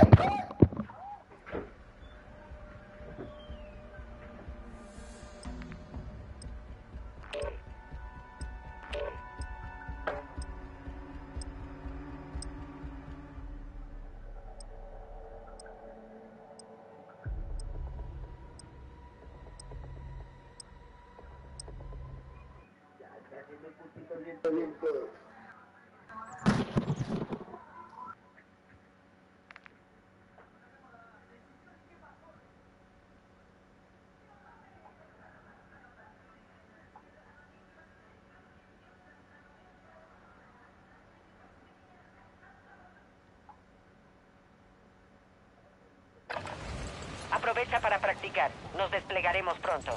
Aprovecha para practicar. Nos desplegaremos pronto.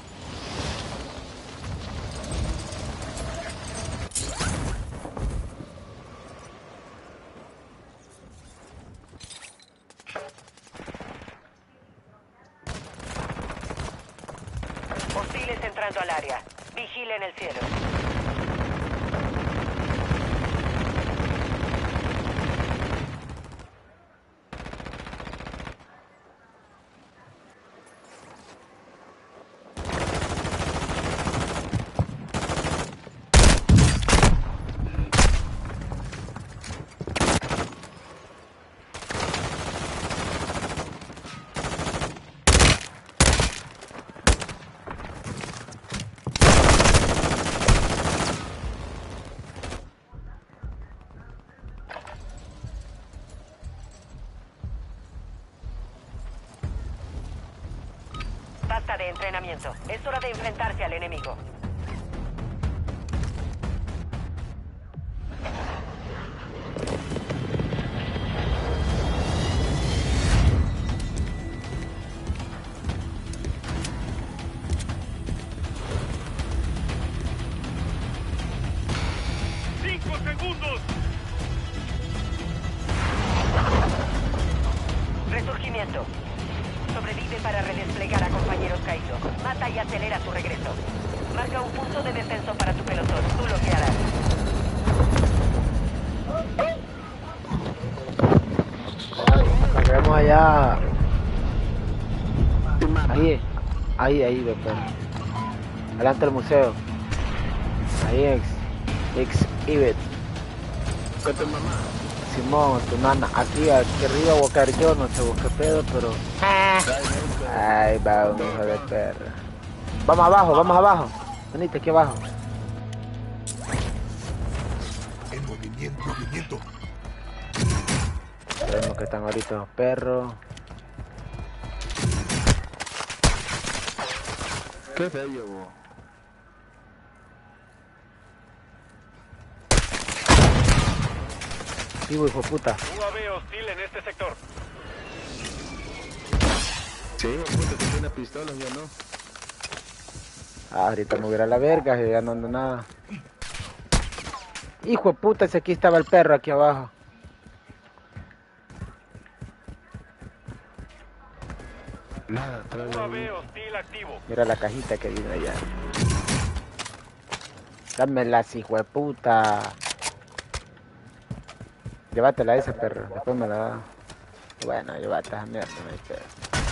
Hostiles entrando al área. Vigilen el cielo. Basta de entrenamiento. Es hora de enfrentarse al enemigo. Resurgimiento. Sobrevive para redesplegar a compañeros caídos. Mata y acelera su regreso. Marca un punto de descenso para tu pelotón. Tú lo que harás. Nos vemos allá. Ahí, doctor. Adelante del museo. Ahí exhibit. ¿Qué tu mamá? Simón, tu nana. Aquí arriba voy a caer yo, no sé vos qué pedo, pero... Ay, va, un hijo de perra. Vamos abajo. Venite aquí abajo. En movimiento. Vemos que están ahorita los perros. ¿Qué bello vos? Hijo de puta. UAV hostil en este sector. Sí, puta, que tiene pistolas, ya no. Ah, ahorita me hubiera la verga, yo ya no ando nada. Hijo de puta, ese aquí estaba el perro aquí abajo. Nada, UAV hostil activo. Mira la cajita que viene allá. Dámelas, hijo de puta. Llévatela esa, perro. Después me la da. Bueno, llévate esa mierda, no hay pedo.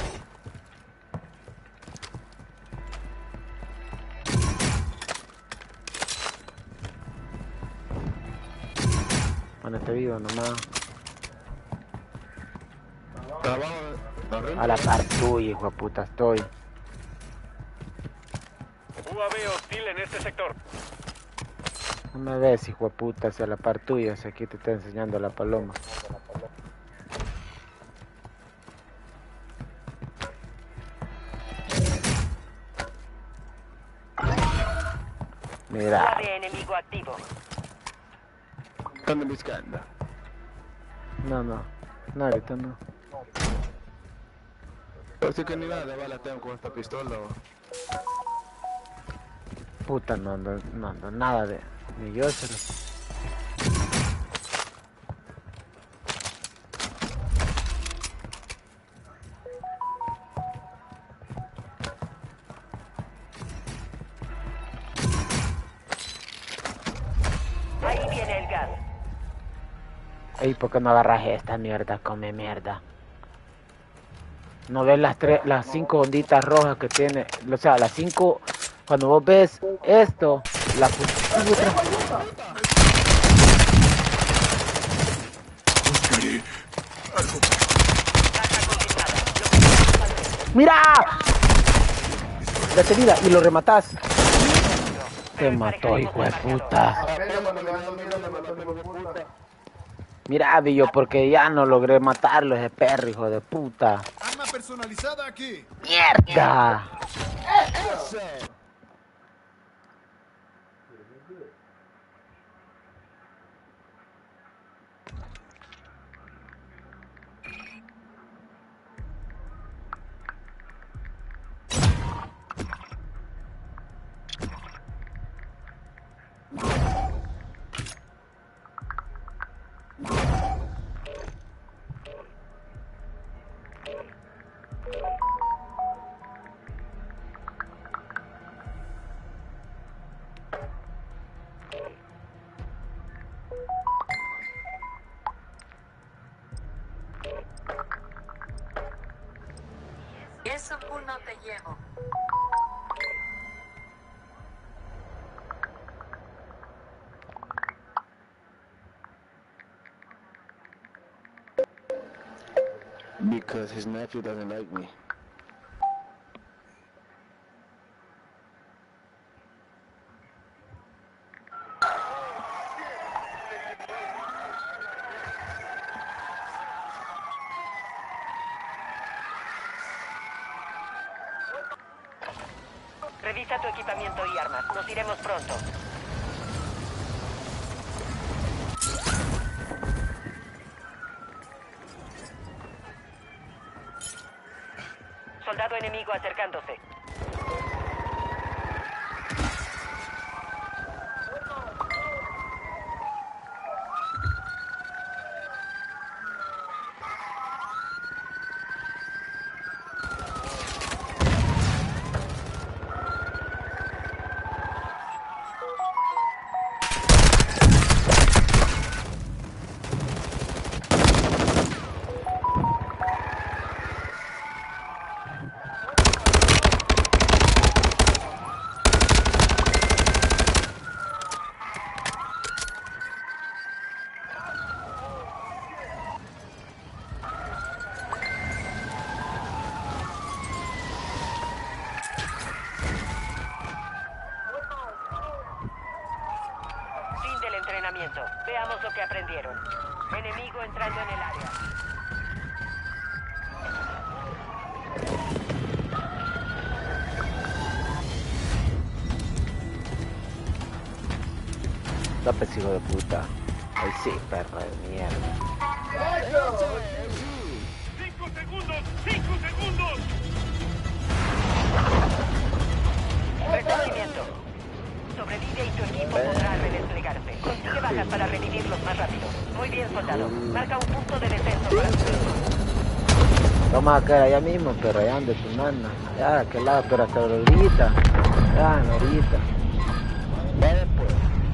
Bueno, estoy vivo nomás. A la par tuya, hijo de puta, estoy. UAV hostil en este sector. No me ves, hijo de puta, hacia la par tuya, si aquí te está enseñando la paloma. Mira. UAV enemigo activo. ¿Dónde buscando? No, ahorita no. Así que ni nada de bala tengo con esta pistola. Puta, no ando nada de... Ni yo se lo... Ahí viene el gas. Ey, ¿por qué no agarras esta mierda? Come mierda. ¿No ves las 5 onditas rojas que tiene? O sea, las 5... Cuando vos ves esto, la puta... ¡Mira! Date vida y lo rematás. Te mató, hijo de puta. Mira, Billo, porque ya no logré matarlo, ese perro, hijo de puta. Arma personalizada aquí. ¡Mierda! Eso no te llevo. Because his nephew doesn't like me. Revisa tu equipamiento y armas. Nos iremos pronto. Soldado enemigo acercándose. Veamos lo que aprendieron. Enemigo entrando en el área. Tapes, hijo de puta. Ay sí, perro de mierda. 5 segundos, 5 segundos. Reconocimiento. Sobrevive y tu equipo podrá redesplegarse. Consigue bajas para revivirlos más rápido. Muy bien, soldado. Marca un punto de descenso para tu equipo. Vamos a caer allá mismo, pero allá donde tu nana. Allá de aquel lado, pero hasta ahorita. Ya, ahorita. Vaya pues.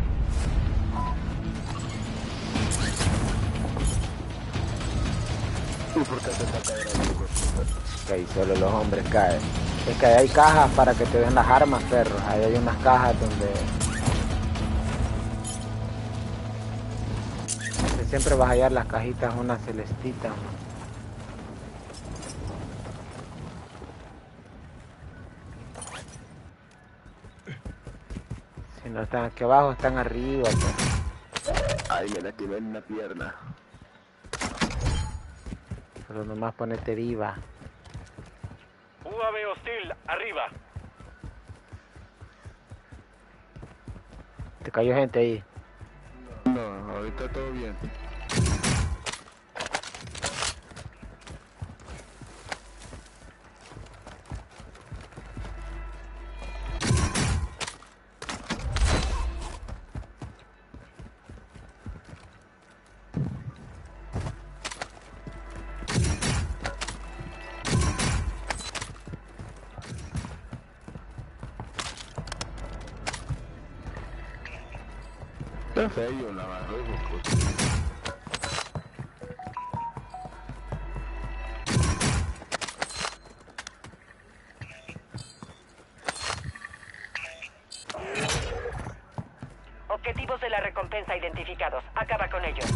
¿Y por qué te está cayendo? Que ahí solo los hombres caen. Es que ahí hay cajas para que te den las armas, perros. Ahí hay unas cajas donde siempre vas a hallar las cajitas, una celestita. Si no están aquí abajo, están arriba. Pues. Ay, me lastimé en una pierna. Pero nomás ponete viva. UAV hostil, arriba. Te cayó gente ahí. No, ahorita todo bien. Está feo la barra, Objetivos de la recompensa identificados. Acaba con ellos.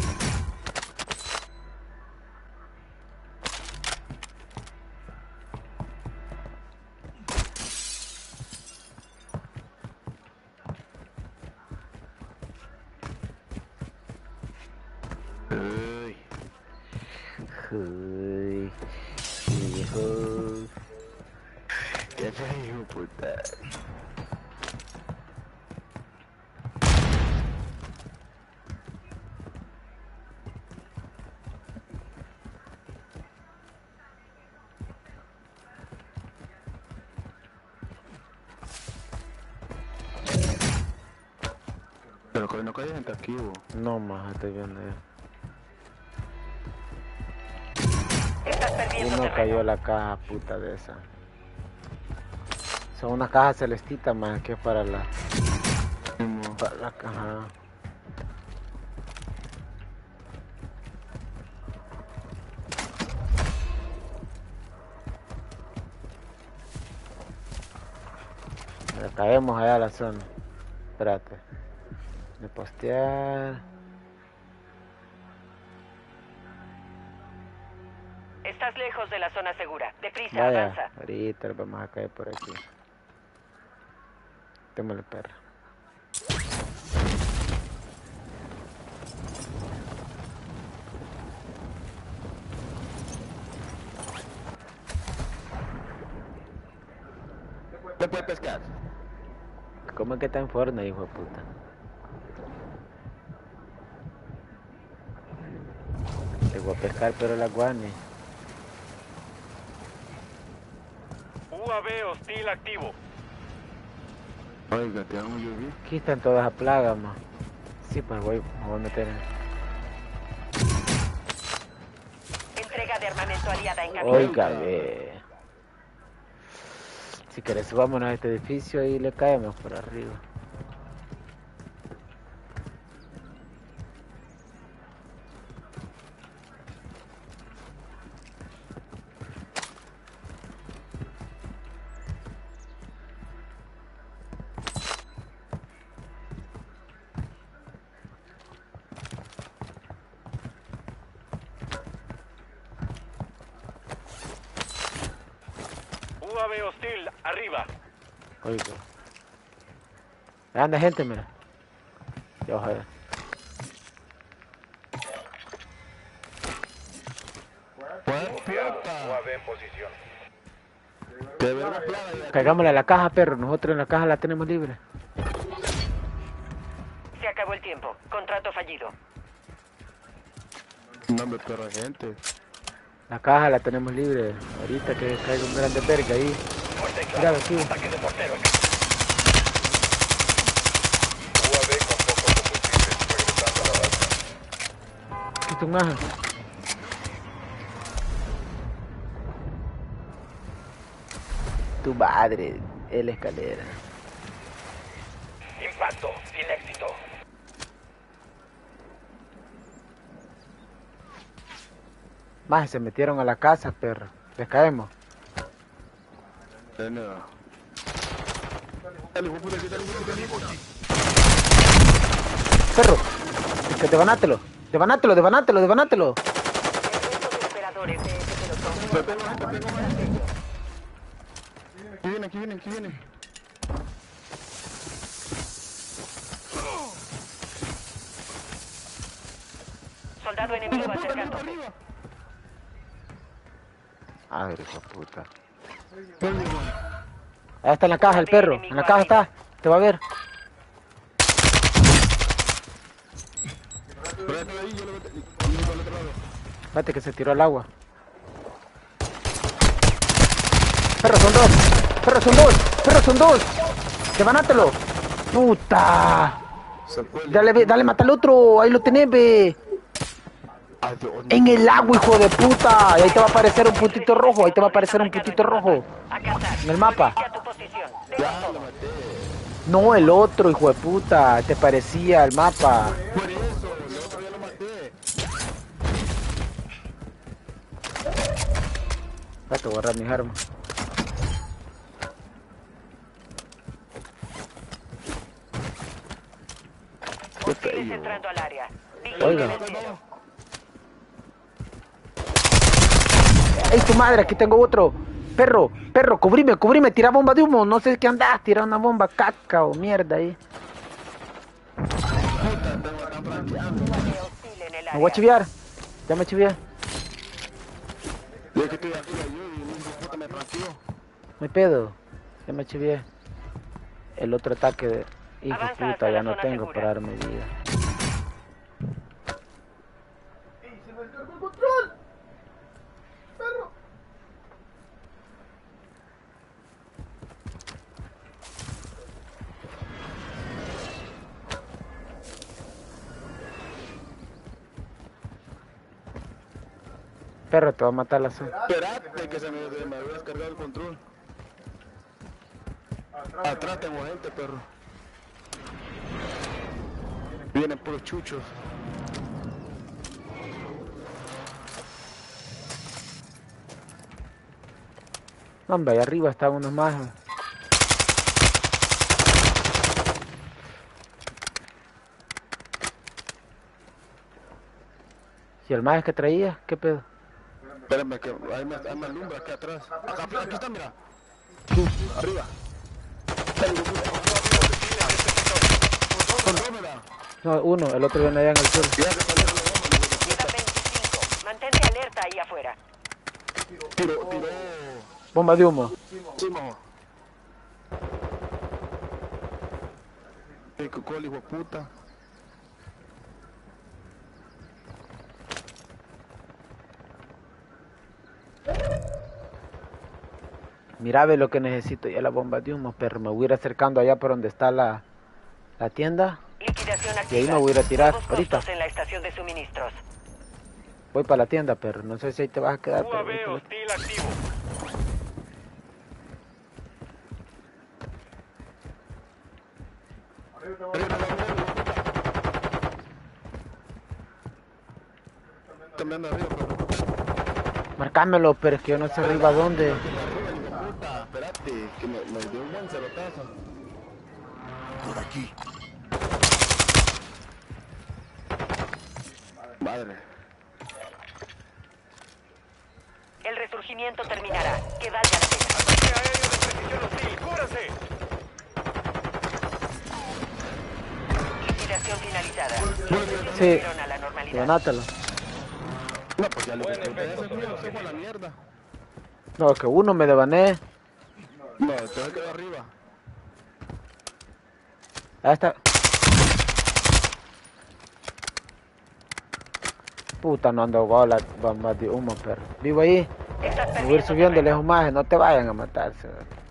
Uy. Uy. Hijo. Ya se hijo puta. Pero que no cae gente aquí, bo. No más, estoy viendo ya. Estás perdiendo Uno terreno. cayó la caja puta de esa. Son una caja celestita más que para la... Para la caja. Caemos allá a la zona. Espérate. De postear. Estás lejos de la zona segura. Deprisa, Vaya, avanza. ahorita lo vamos a caer por aquí. Démosle perra. ¿Te puede pescar? ¿Cómo es que está en Fortnite, hijo de puta? Te voy a pescar, pero la guane. UAV hostil activo. Oiga, te amo yo bien. Aquí están todas a plaga, ma. Sí, pues me voy a meter en... Entrega de armamento aliada en camino. Oiga, ve. Si querés, subámonos a este edificio y le caemos por arriba. UAV hostil arriba. Oiga. Anda gente, mira. Ya vas a ver. UAV en posición. Te veo la plaga. Caigámosle a la caja, perro. Nosotros en la caja la tenemos libre. Se acabó el tiempo. Contrato fallido. No me perro gente. La caja la tenemos libre. Ahorita que caiga un grande verga ahí. Mira aquí. UAV con poco combustible. Regresando a la base. Aquí está un maja. Tu madre. En la escalera. Impacto, sin éxito. Más se metieron a la casa, perro. Les caemos. No. Dale, puta, dale. Perro. Que devanátelo. Devanátelo. Operadores de este pelotón. Aquí vienen. Soldado enemigo acercándose. Ay, hijo de puta. Ahí está en la caja el perro. En la caja está. Te va a ver. Espérate que se tiró al agua. Perro, son dos. Perro, son dos. Perro, son dos. Levántatelo. Puta. Dale, dale, mata al otro. Ahí lo tenés, ve. En el agua, hijo de puta. Y ahí te va a aparecer un puntito rojo. Ahí te va a aparecer un puntito rojo. En el mapa. No, el otro, hijo de puta. Te parecía el mapa. Por eso, el otro ya lo maté. Espérate, voy a agarrar mis armas. Hostiles entrando al área. Oiga. ¡Ey, tu madre! Aquí tengo otro. Perro, perro, cubrime, cubrime. Tira bomba de humo. No sé qué andás. Tira una bomba caca o mierda ahí. Me voy a chiviar. Ya me chivié. Yo que estoy arriba yo y un puta me franqueó. Me pedo. Ya me chivié. El otro ataque de... Hijo de puta, ya no tengo para darme vida. ¡Ey, se me descargó el control! ¡Perro! Perro, te va a matar la zona. Espérate que se me había descargado el control. Atrás tengo gente, perro. Vienen puros chuchos. No, hombre, ahí arriba están unos más. ¿Y el más que traía? ¿Qué pedo? Espérame que hay me alumbra aquí atrás. Acá, aquí está, mira. Arriba. No, uno, el otro viene allá en el sur. Quedan 25. Mantente alerta ahí afuera. Tiro. Bomba de humo. Simo. El cocol, hijo de puta. Mira, ve lo que necesito ya la bomba de humo, perro. Me voy a ir acercando allá por donde está la tienda. Liquidación activa. Y ahí me voy a ir a tirar Nuevos ahorita. costos en la estación de suministros. Voy para la tienda, perro. No sé si ahí te vas a quedar, pero... UAV hostil activo. También arriba, perro. Marcámelo, pero es que yo no sé arriba dónde. Puta, espérate, que me dio un buen cerotazo. Por aquí. Madre. El resurgimiento terminará. Que valga la pena. Ataque aéreo de precisión hostil. ¡Cúbrase! Liquidación finalizada. Sí. Volvieron a la normalidad. Donátalo. No, pues ya lo que te hace mío, se fue a la mierda. No, que uno me devané. No, te vas a quedar arriba. Ahí está. Puta, no ando ahogado la bomba de humo, perro. Vivo ahí. Me voy a ir subiendo lejos más, no te vayan a matarse.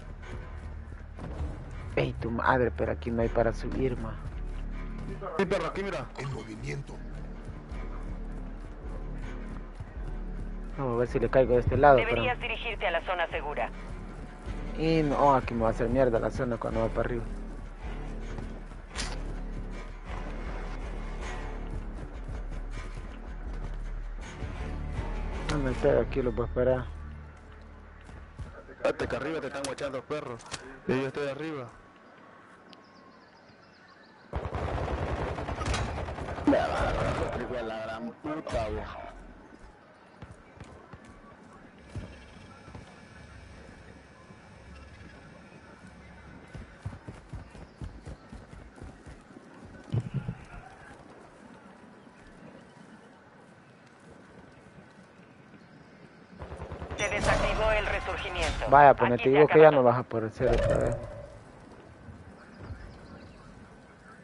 Ey, tu madre, pero aquí no hay para subir, más. Sí, perro, aquí mira. En movimiento. Vamos a ver si le caigo de este lado, pero... Deberías dirigirte a la zona segura. Y no, aquí me va a hacer mierda la zona cuando va para arriba. No me pega, aquí lo puedo esperar. Espérate que arriba te están guachando perros. Y yo estoy arriba. Me va a dar igual la gran puta, viejo. Se desactivó el resurgimiento. Vaya, pues Aquí te se digo que ya acaba no vas a poder hacer otra vez.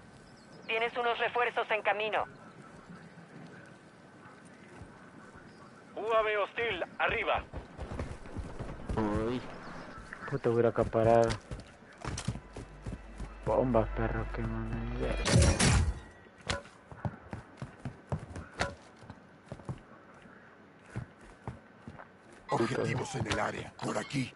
Tienes unos refuerzos en camino. Arriba. Uy. Puta, voy a ir a acaparar bombas, perro, que no. Objetivos en el área, por aquí.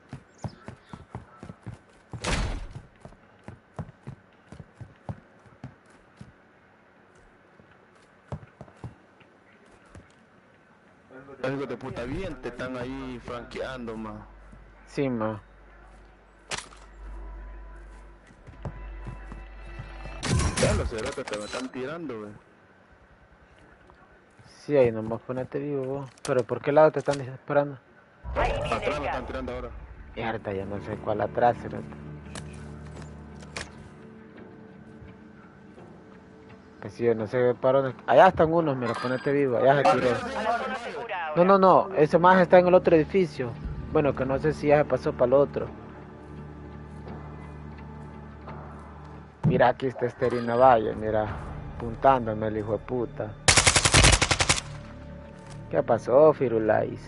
Algo de puta bien, te están ahí franqueando, ma. Sí, ma. Ya los cerotes te me están tirando, wey. Sí, ahí nomás ponete vivo vos. Pero ¿por qué lado te están disparando? Atrás me están tirando ahora. Mierda, ya no sé cuál atrás, cerote. Pues sí, yo no sé para dónde. Allá están unos, mira, ponete vivo, allá se tiró. No, ese más está en el otro edificio. Bueno, que no sé si ya se pasó para el otro. Mira, aquí está Esterina Valle, mira, apuntándome el hijo de puta. ¿Qué pasó, Firulais?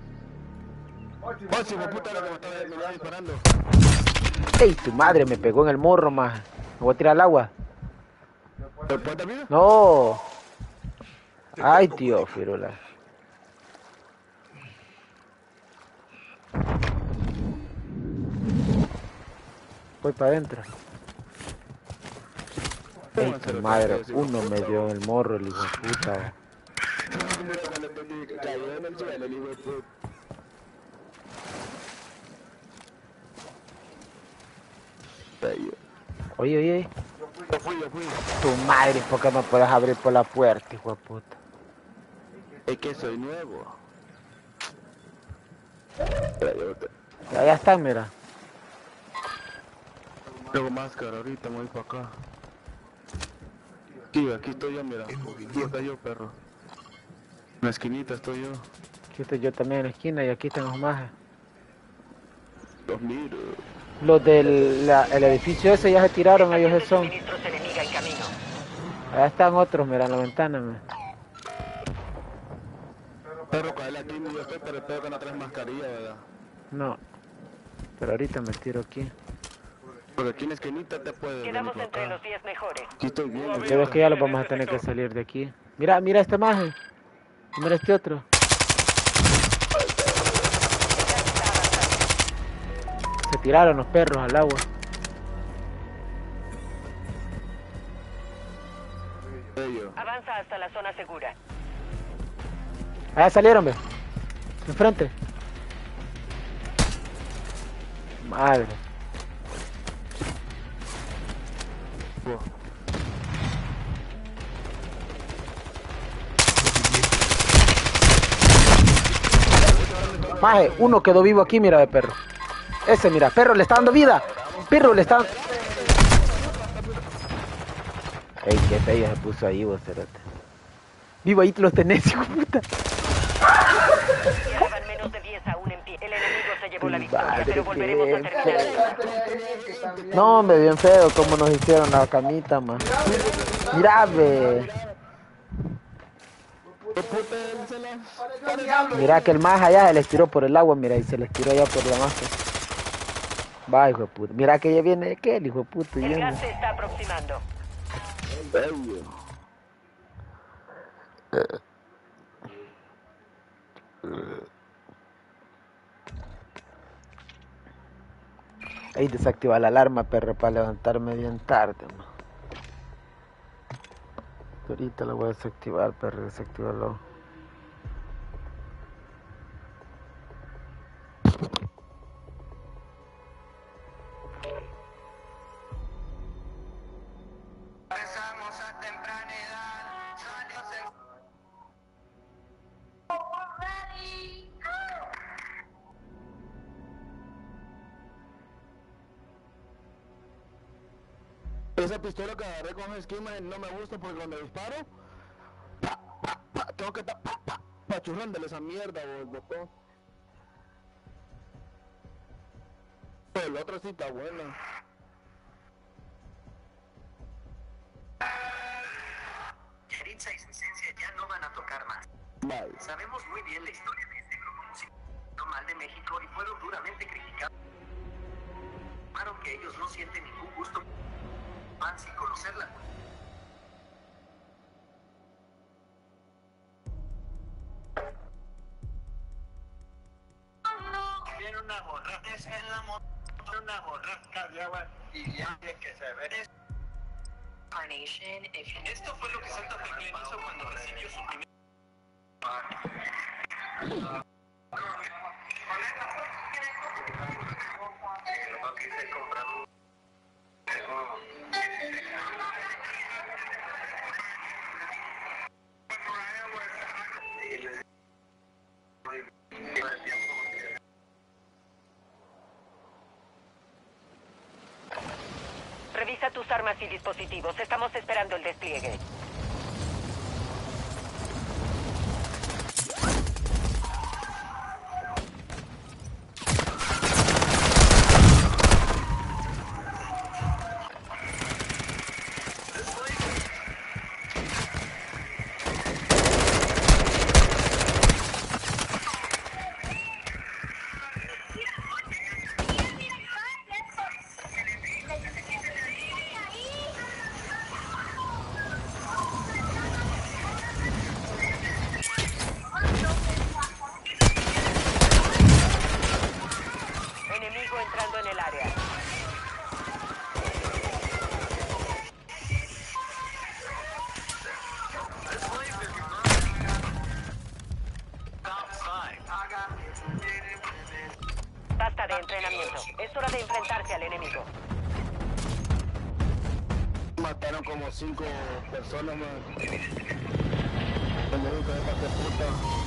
Oye, hijo de puta, era que me estaba disparando. ¡Ey, tu madre me pegó en el morro, más! ¿Me voy a tirar al agua? ¿Te puedes vida? ¡No! ¡Ay, tío, Firulais! Voy para adentro. ¡Ey, tu madre! Uno me dio en el morro, el hijo de puta. Cayó en el suelo, el hijo de puta. Oye. Yo fui. Tu madre, ¿por qué no puedes abrir por la puerta, hijo de puta? Es que soy nuevo. Ya están, mira. Tengo máscara ahorita, me voy para acá. Aquí estoy yo, mira. Aquí está yo, perro. En la esquinita estoy yo. Aquí estoy yo también en la esquina y aquí tengo más. Los miro. Los del el edificio ese ya se tiraron, ellos son. Allá están otros, mira, en la ventana, mira. Perro, cae aquí, yo estoy, pero espero que no traes mascarilla, ¿verdad? No. Pero ahorita me tiro aquí. Porque aquí en la esquinita te puedes venir Quedamos por entre acá. los 10 mejores. Aquí estoy bien. Creo que ya los vamos a tener que salir de aquí. Mira este maje. Mira este otro. Se tiraron los perros al agua. Avanza hasta la zona segura. Allá salieron, ve. Enfrente. Madre. Maje, uno quedó vivo aquí, mira, de perro. Ese, mira, perro le está dando vida. Perro le está... Ey, qué feo se puso ahí, vos, cerote. Vivo ahí, te los tenés, hijo de puta. Quedaban menos de 10 aún en pie. El enemigo se llevó la victoria, pero volveremos a terminar. No, hombre, bien feo como nos hicieron la camita, man. Mira, ve. Mira que el más allá se les tiró por el agua, mira, y se les tiró allá por la masa. Va, hijo de puta. Mira que ya viene aquel, hijo de puta. El gas se está aproximando. Ahí desactiva la alarma, perro, para levantarme bien tarde, man. Ahorita la voy a desactivar, perro, desactívalo. Empezamos a temprana edad, salió Esa pistola que agarré con esquema no me gusta porque cuando disparo, tengo que estar pachurrándole esa mierda o el botón. Pero el otro sí está bueno. Yaritza y su esencia ya no van a tocar más. Vale. Sabemos muy bien la historia de este grupo musical. fueron duramente criticados. Claro que ellos no sienten ningún gusto sin conocerla. Tiene una borrasca en la moto, una borrasca de agua y ya que se ve. Esto fue lo que Santa Fe hizo cuando recibió su primer... Revisa tus armas y dispositivos. Estamos esperando el despliegue. Entrando en el área. Basta de entrenamiento. Es hora de enfrentarse al enemigo. Mataron como 5 personas, man. Como nunca de parte puta.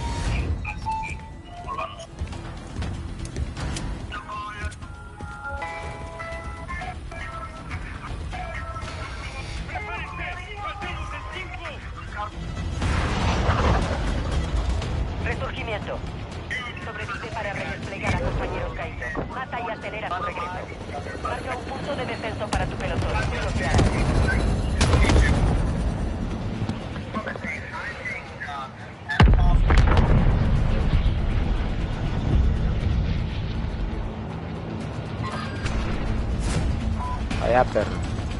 Resurgimiento. Sobrevive para redesplegar a compañeros caídos. Mata y acelera su regreso. Marca un punto de descenso para tu pelotón. Lo que harás. Allá, perro.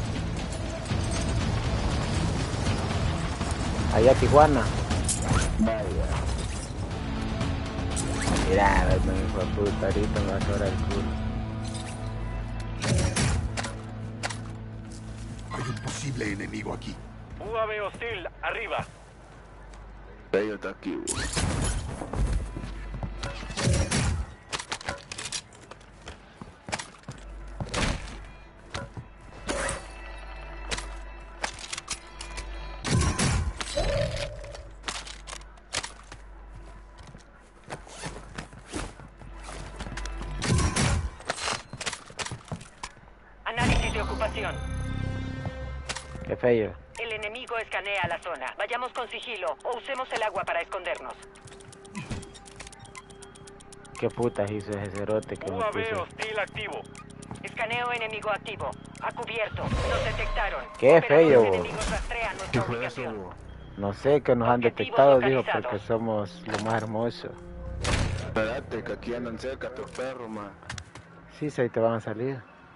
Allá, Tijuana. Vaya. Mira, me hijo de puta, ahorita me va a sobrar el culo. Hay un posible enemigo aquí. UAV hostil, arriba. Ellos está aquí, güey. Análisis de ocupación. Qué feo. El enemigo escanea la zona. Vayamos con sigilo o usemos el agua para escondernos. Qué putas hizo ese cerote que me UAV puso. hostil activo. Escaneo enemigo activo. A cubierto. Nos detectaron. Qué Operadores feo. enemigos rastrean nuestra ubicación. No sé, que nos han Objetivos detectado, dijo, localizados. porque somos lo más hermoso. Espérate, que aquí andan cerca tus perros, man. Sí, sí, ahí te van a salir.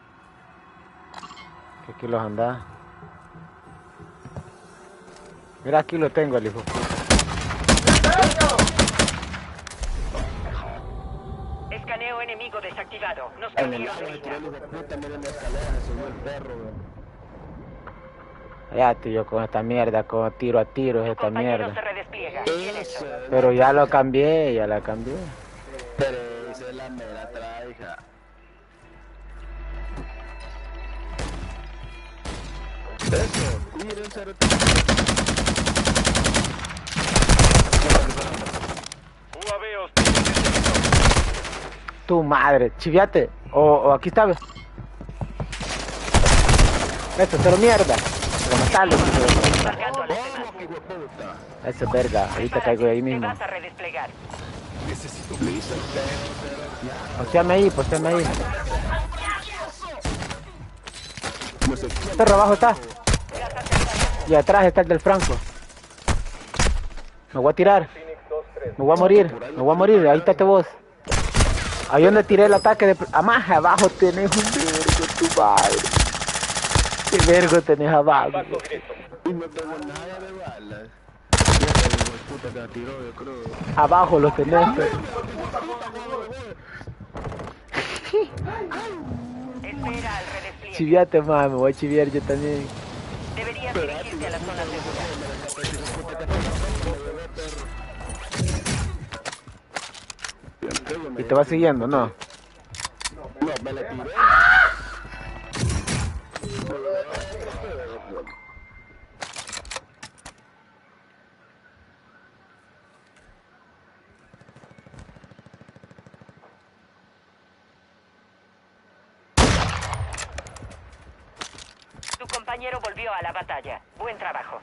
Que aquí los andás. Mira, aquí lo tengo, el hijo. Escaneo enemigo desactivado. Nos En el consiguieron agua, línea. tiró el hijo de puta, miren la escalera, se subió el perro, güey. Ya, tío, con esta mierda, con tiro a tiro, es esta Compañero se mierda. redespliega. Bien hecho. Pero ya lo cambié, ya la cambié. Pero esa es la mera traija. Eso, miren, cerote. UAV hostil. Tu madre, chiviate. O aquí está, ve. Esto, cero mierda. Pero matalo, Marcando a los demás. ¿Cómo que hijo de puta? eso es verga, ahorita caigo de ahí Te mismo. vas a redesplegar. Necesito Posteame ahí, posteame ahí. No sé quién. Perro abajo está. Y atrás está el del Franco. Me voy a tirar. Me voy a morir, ahí estate vos. Ahí donde tiré el ataque de... Más abajo tenés un vergo, tu madre. ¿Qué vergo tenés abajo? Y no tengo nada de balas. Ya tengo el puta que la tiró, yo creo. Abajo los tenés, pero... Espera al redespliegue. Chiviate más, me voy a chiviar yo también. Deberías dirigirte a la zona segura. Y te va siguiendo, ¿no? No, me la tiré. Tu compañero volvió a la batalla. Buen trabajo.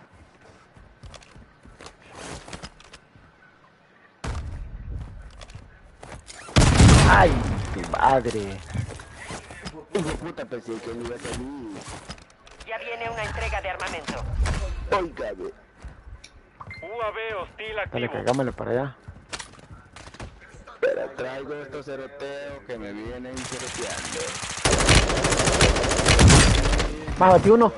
¡Ay, mi madre! Hijo de puta, pensé que no iba a salir. Ya viene una entrega de armamento. Oiga, ve. UAV hostil Dale, activo. cagámosle para allá. Pero traigo estos ceroteos que me vienen ceroteando. Más 21.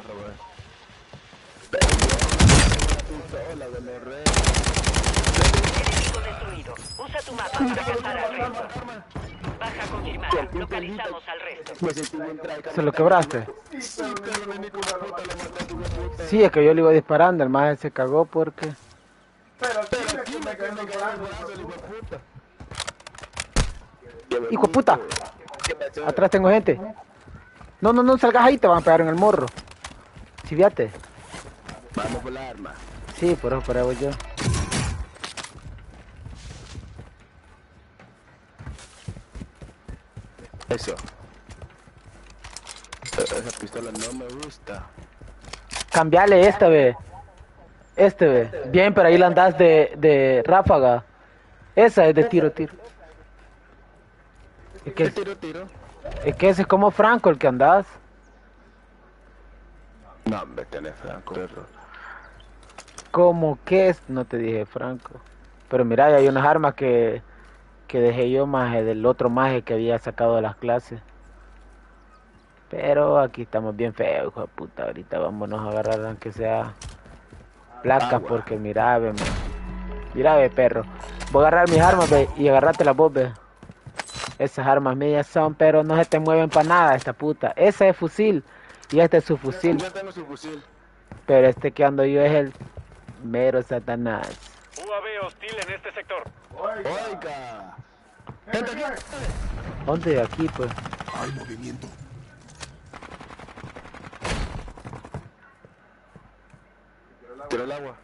Enemigo destruido. Usa tu mapa para cazar al resto. Baja confirmada. Localizamos al resto. Me sentí bien traica. ¿Se lo quebraste? Sí, pero no ni con la puta lo maté a tu puta. Sí, es que yo le iba disparando, el maje se cagó porque... Pero aquí me quedé quedando. ¡Hijo de puta! Atrás tengo gente. No, no, no salgas ahí, te van a pegar en el morro. Chiviate. Vamos por la arma. Sí, por eso voy yo. Eso. Esa pistola no me gusta. Cambiale esta vez. Este ve. Bien, pero ahí la andás de ráfaga. Esa es de tiro. Es que, Tiro. es que ese es como Franco el que andás. No, hombre, tenés Franco, perro. ¿Cómo que es? No te dije Franco. Pero mira, hay unas armas que dejé yo maje del otro maje que había sacado de las clases. Pero aquí estamos bien feos, hijo de puta. Ahorita vámonos a agarrar aunque sea placas porque mira, ve, mira, ve, perro. Voy a agarrar mis armas, ve, y agarrate las vos, ve. Esas armas mías son, pero no se te mueven para nada esta puta. Ese es fusil y este es su fusil. Yo tengo su fusil. Pero este que ando yo es el mero Satanás. UAV hostil en este sector. Oiga. Gente aquí. ¿Dónde? Aquí, pues. Hay movimiento. Tiro el agua.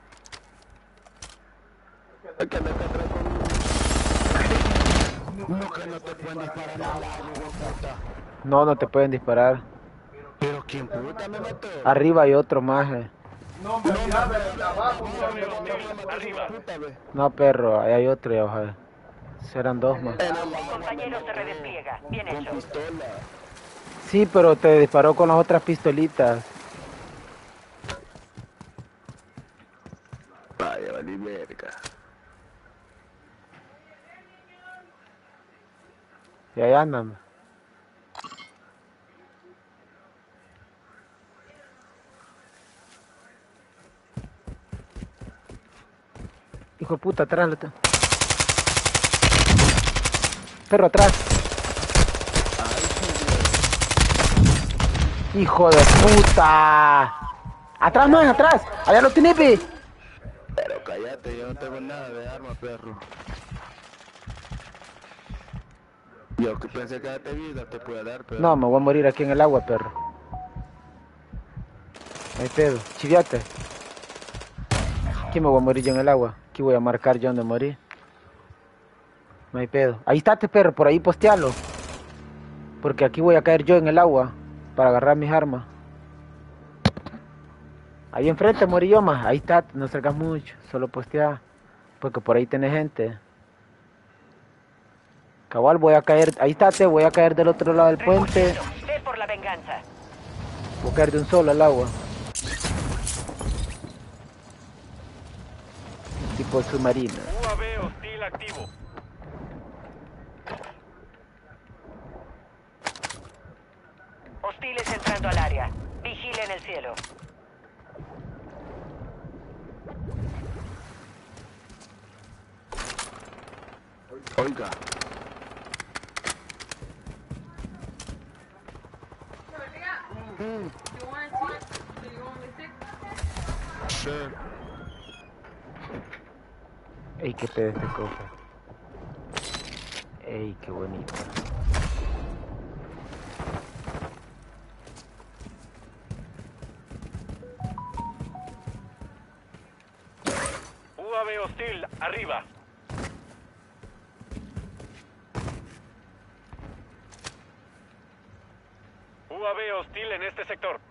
Es que me está atrás conmigo. No, que no te pueden disparar nada, hijo de puta. No, no te pueden disparar. Pero quién puta me mató. Arriba hay otro maje. No, me mira, de abajo, Arriba. No, perro, ahí hay otro, ya, ojalá. Serán dos más. Un compañero se redespliega. Bien Con hecho. pistola. Sí, pero te disparó con las otras pistolitas. Vaya, vale verga. Y ahí andan. Hijo de puta, atrás. Perro, atrás. Hijo de puta. Atrás, más, atrás. Allá lo tiene, pe. Pero cállate, yo no tengo nada de arma, perro. Yo que pensé que darte vida te puede dar, pero... No, me voy a morir aquí en el agua, perro. Ahí pedo, chiviate. Aquí me voy a morir yo en el agua. Aquí voy a marcar yo donde morí. No hay pedo. Ahí está, perro, por ahí postealo. Porque aquí voy a caer yo en el agua para agarrar mis armas. Ahí enfrente morí yo más. Ahí está, no salgas mucho, solo postea. Porque por ahí tenés gente. Cabal, voy a caer, ahí está, voy a caer del otro lado del puente. Ve por la venganza. Voy a caer de un solo al agua. Tipo submarino. UAV hostil activo. Hostiles entrando al área. Vigilen el cielo. Oiga. Sure. Ey, qué pedo este cofre. Ey, qué bonito. UAV hostil, arriba. UAV hostil en este sector.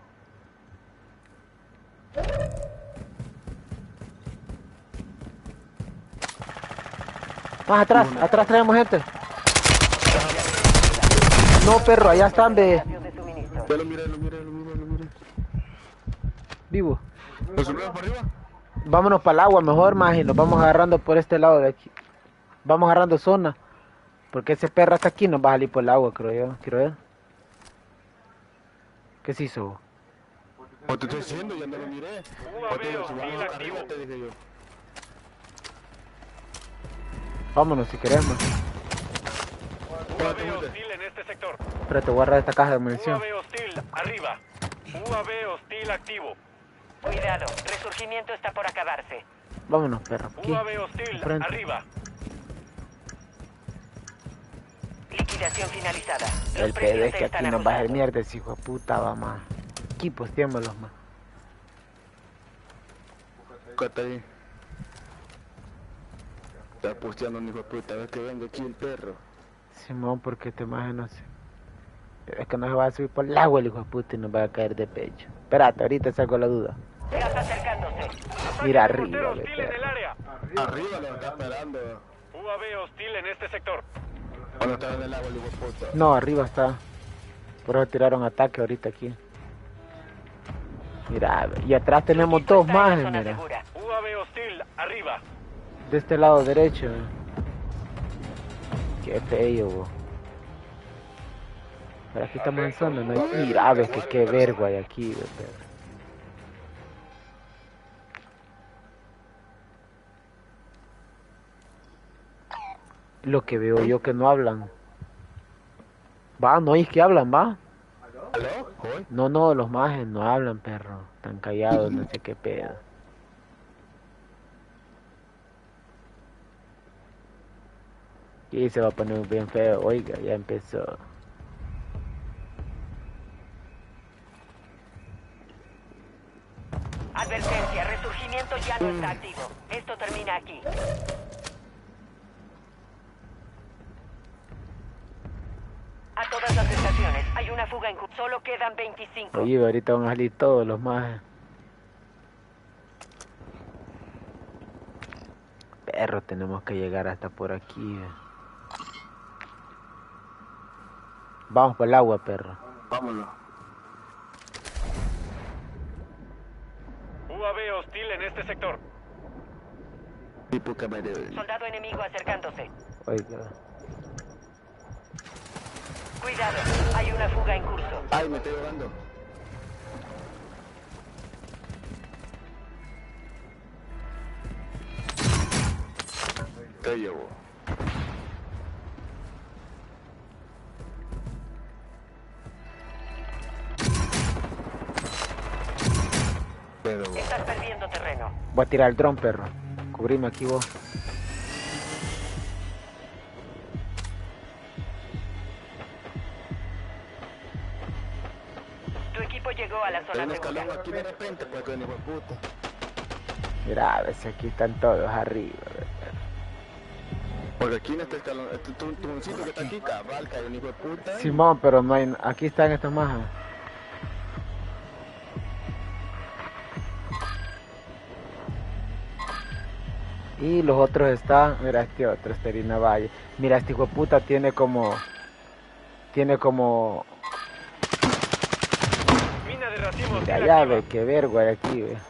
Más atrás, atrás tenemos gente. No, perro, allá están de... Ya lo miré. Vivo. ¿Lo subimos para arriba? Vámonos para el agua mejor, más y nos vamos agarrando por este lado de aquí. Vamos agarrando zona. Porque ese perro hasta aquí nos va a salir por el agua, creo yo. Quiero ver. ¿Qué se hizo? O te estoy diciendo, ya no lo miré. O te lo subamos acá arriba, te dije yo. Vámonos si queremos. UAV hostil en este sector. Espérate, voy a agarrar esta caja de munición. UAV hostil, arriba. UAV hostil activo. Cuidado, resurgimiento está por acabarse. Vámonos, perro. Aquí. UAV hostil, Frente. arriba. Liquidación finalizada. Los El pedo precios es que están aquí nos va a hacer ajustados. mierda ese hijo de puta, va más. Aquí posteémoslos más. Cata ahí. Está posteando un hijo de puta, ves que venga aquí el perro. Simón, porque este maje no sé. Es que no se va a subir por el agua el hijo de puta y nos va a caer de pecho. Espérate, ahorita saco la duda. Gas acercándose. Mira Ataque arriba, mortero ve, hostil en el perro. área. Arriba lo está esperando. UAV hostil en este sector. Cuando estaba en el agua el hijo de puta. No, arriba está. Por eso tiraron ataque ahorita aquí. Mira, y atrás tenemos dos Está en la más, zona mira. segura. UAV hostil, arriba. De este lado derecho. Qué feo, bo. Pero aquí estamos en zona, no hay... Mira, ves que qué vergo hay aquí, ve, perro. Lo que veo yo que no hablan. Va, no es que hablan, va. ¿Aló? ¿Hoy? No, los majes no hablan, perro. Están callados, no sé qué pedo. Y se va a poner bien feo, oiga, ya empezó. Advertencia, resurgimiento ya no está activo. Esto termina aquí. A todas las estaciones, hay una fuga en curso. Solo quedan 25. Oye, ahorita van a salir todos los majes. Perro, tenemos que llegar hasta por aquí. Vamos por el agua, perro. Vámonos. UAV hostil en este sector. Tipo que me debe. Soldado enemigo acercándose. Oiga. Cuidado, hay una fuga en curso. Ay, me estoy llorando. Te llevo. Pero... Estás perdiendo terreno. Voy a tirar el dron, perro. Cubrime aquí vos. Tu equipo llegó a la Hay zona un segura. escalón aquí de repente, pues, con hijo de puta. Mira, a ver si aquí están todos arriba. Porque aquí en este escalón, este tuncito que está aquí, cabal, que hay un hijo de puta. Simón, pero no hay... Aquí están estos majas. Y los otros están... Mira este otro, Esterina Valle. Mira, este hijo de puta tiene como... Mina de racimo Mira, hostil ya activa. ve, qué vergo hay aquí, ve.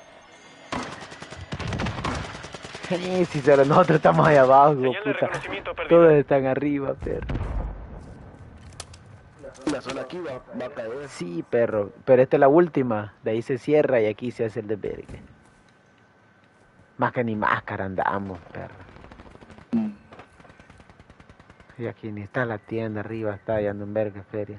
Si solo nosotros estamos ahí abajo, Señal de puta. reconocimiento perdida. Todos están arriba, perro. La zona aquí va a caer. Sí, perro, pero esta es la última. De ahí se cierra y aquí se hace el desvergue. Más que ni máscara andamos, perro. Y aquí ni está la tienda, arriba está, ya ando en verga feria.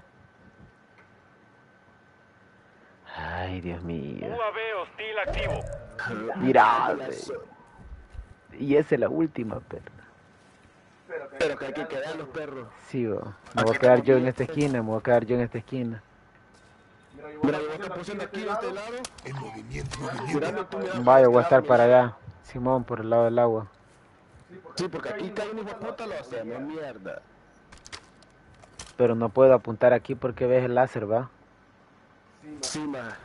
Ay, Dios mío. UAV hostil activo. Mira, y esa es la última, perro. Pero que hay que quedar los perros. Sí, me voy a quedar yo en esta esquina, Mira, yo voy a estar posando aquí de este lado. En movimiento, Mirando tú, mirando Vaya, este voy a estar lado, para mira. allá. Simón, por el lado del agua. Sí, porque aquí cae un hijo de puta, lo hacemos mierda. Pero no puedo apuntar aquí porque ves el láser, ¿va? Sí, ma.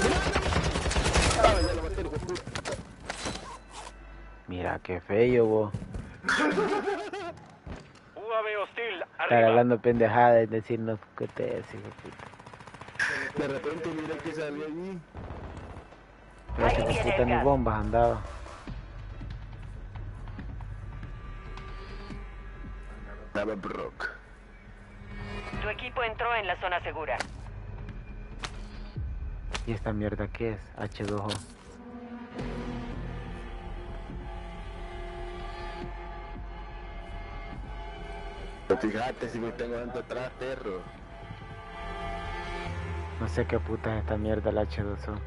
Mira, qué feo, vos. UAV hostil Estar arriba. hablando pendejadas y decirnos que te es, hijo de puta. De repente mira que salió allí. Pero ese hijo de puta ni bombas andaba. Dame Brock. Tu equipo entró en la zona segura. ¿Y esta mierda qué es? H2O. Pero fíjate si me tengo dentro atrás, perro. No sé qué puta es esta mierda, el H2O.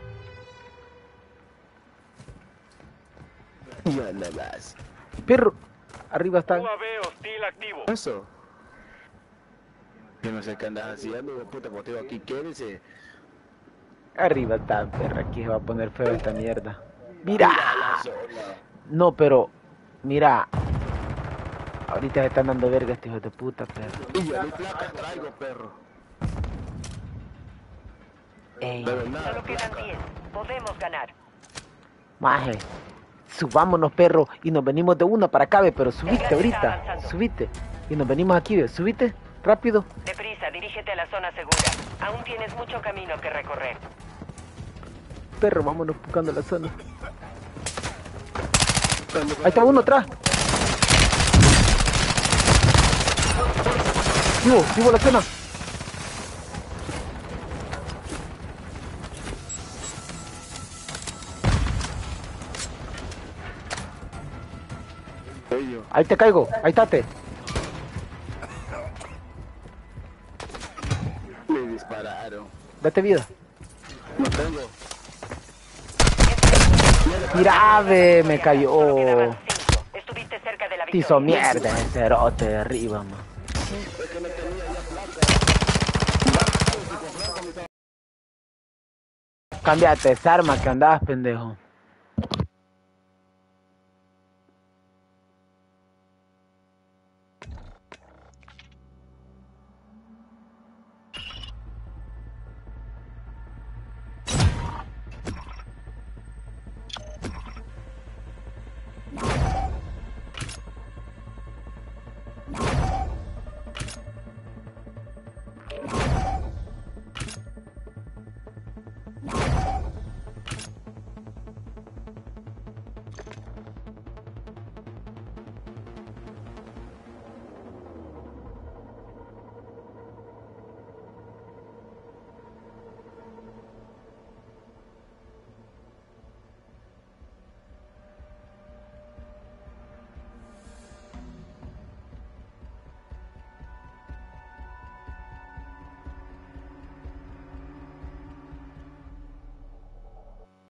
Ya nada más. Perro, arriba está. UAV hostil activo. Eso. Yo no sé qué andas haciendo, hijo de puta, motivo aquí, quédese. Arriba está, perra. Aquí se va a poner feo esta mierda. Mira. La zona. No, pero, mira. Ahorita se están dando verga estos hijos de puta, perro. Y yo ni placas traigo, perro. Ey, Pero nada, Solo quedan placa. 10. Podemos ganar. maje. Subámonos, perro, y nos venimos de una para acá, ve, pero subiste está ahorita. avanzando. Subiste. Y nos venimos aquí, ve. Subiste. Rápido. Deprisa, dirígete a la zona segura. Aún tienes mucho camino que recorrer. Perro, vámonos buscando la zona. Ahí está uno atrás. Vivo la zona. Ahí te caigo, ahí estate. Me dispararon. Date vida. No tengo. Mira, ve, me cayó. Solo quedaban 5. Estuviste cerca de la Te hizo victoria. mierda ese cerote de arriba, man. Es que no tenía ya placa. Cámbiate esa arma que andabas, pendejo.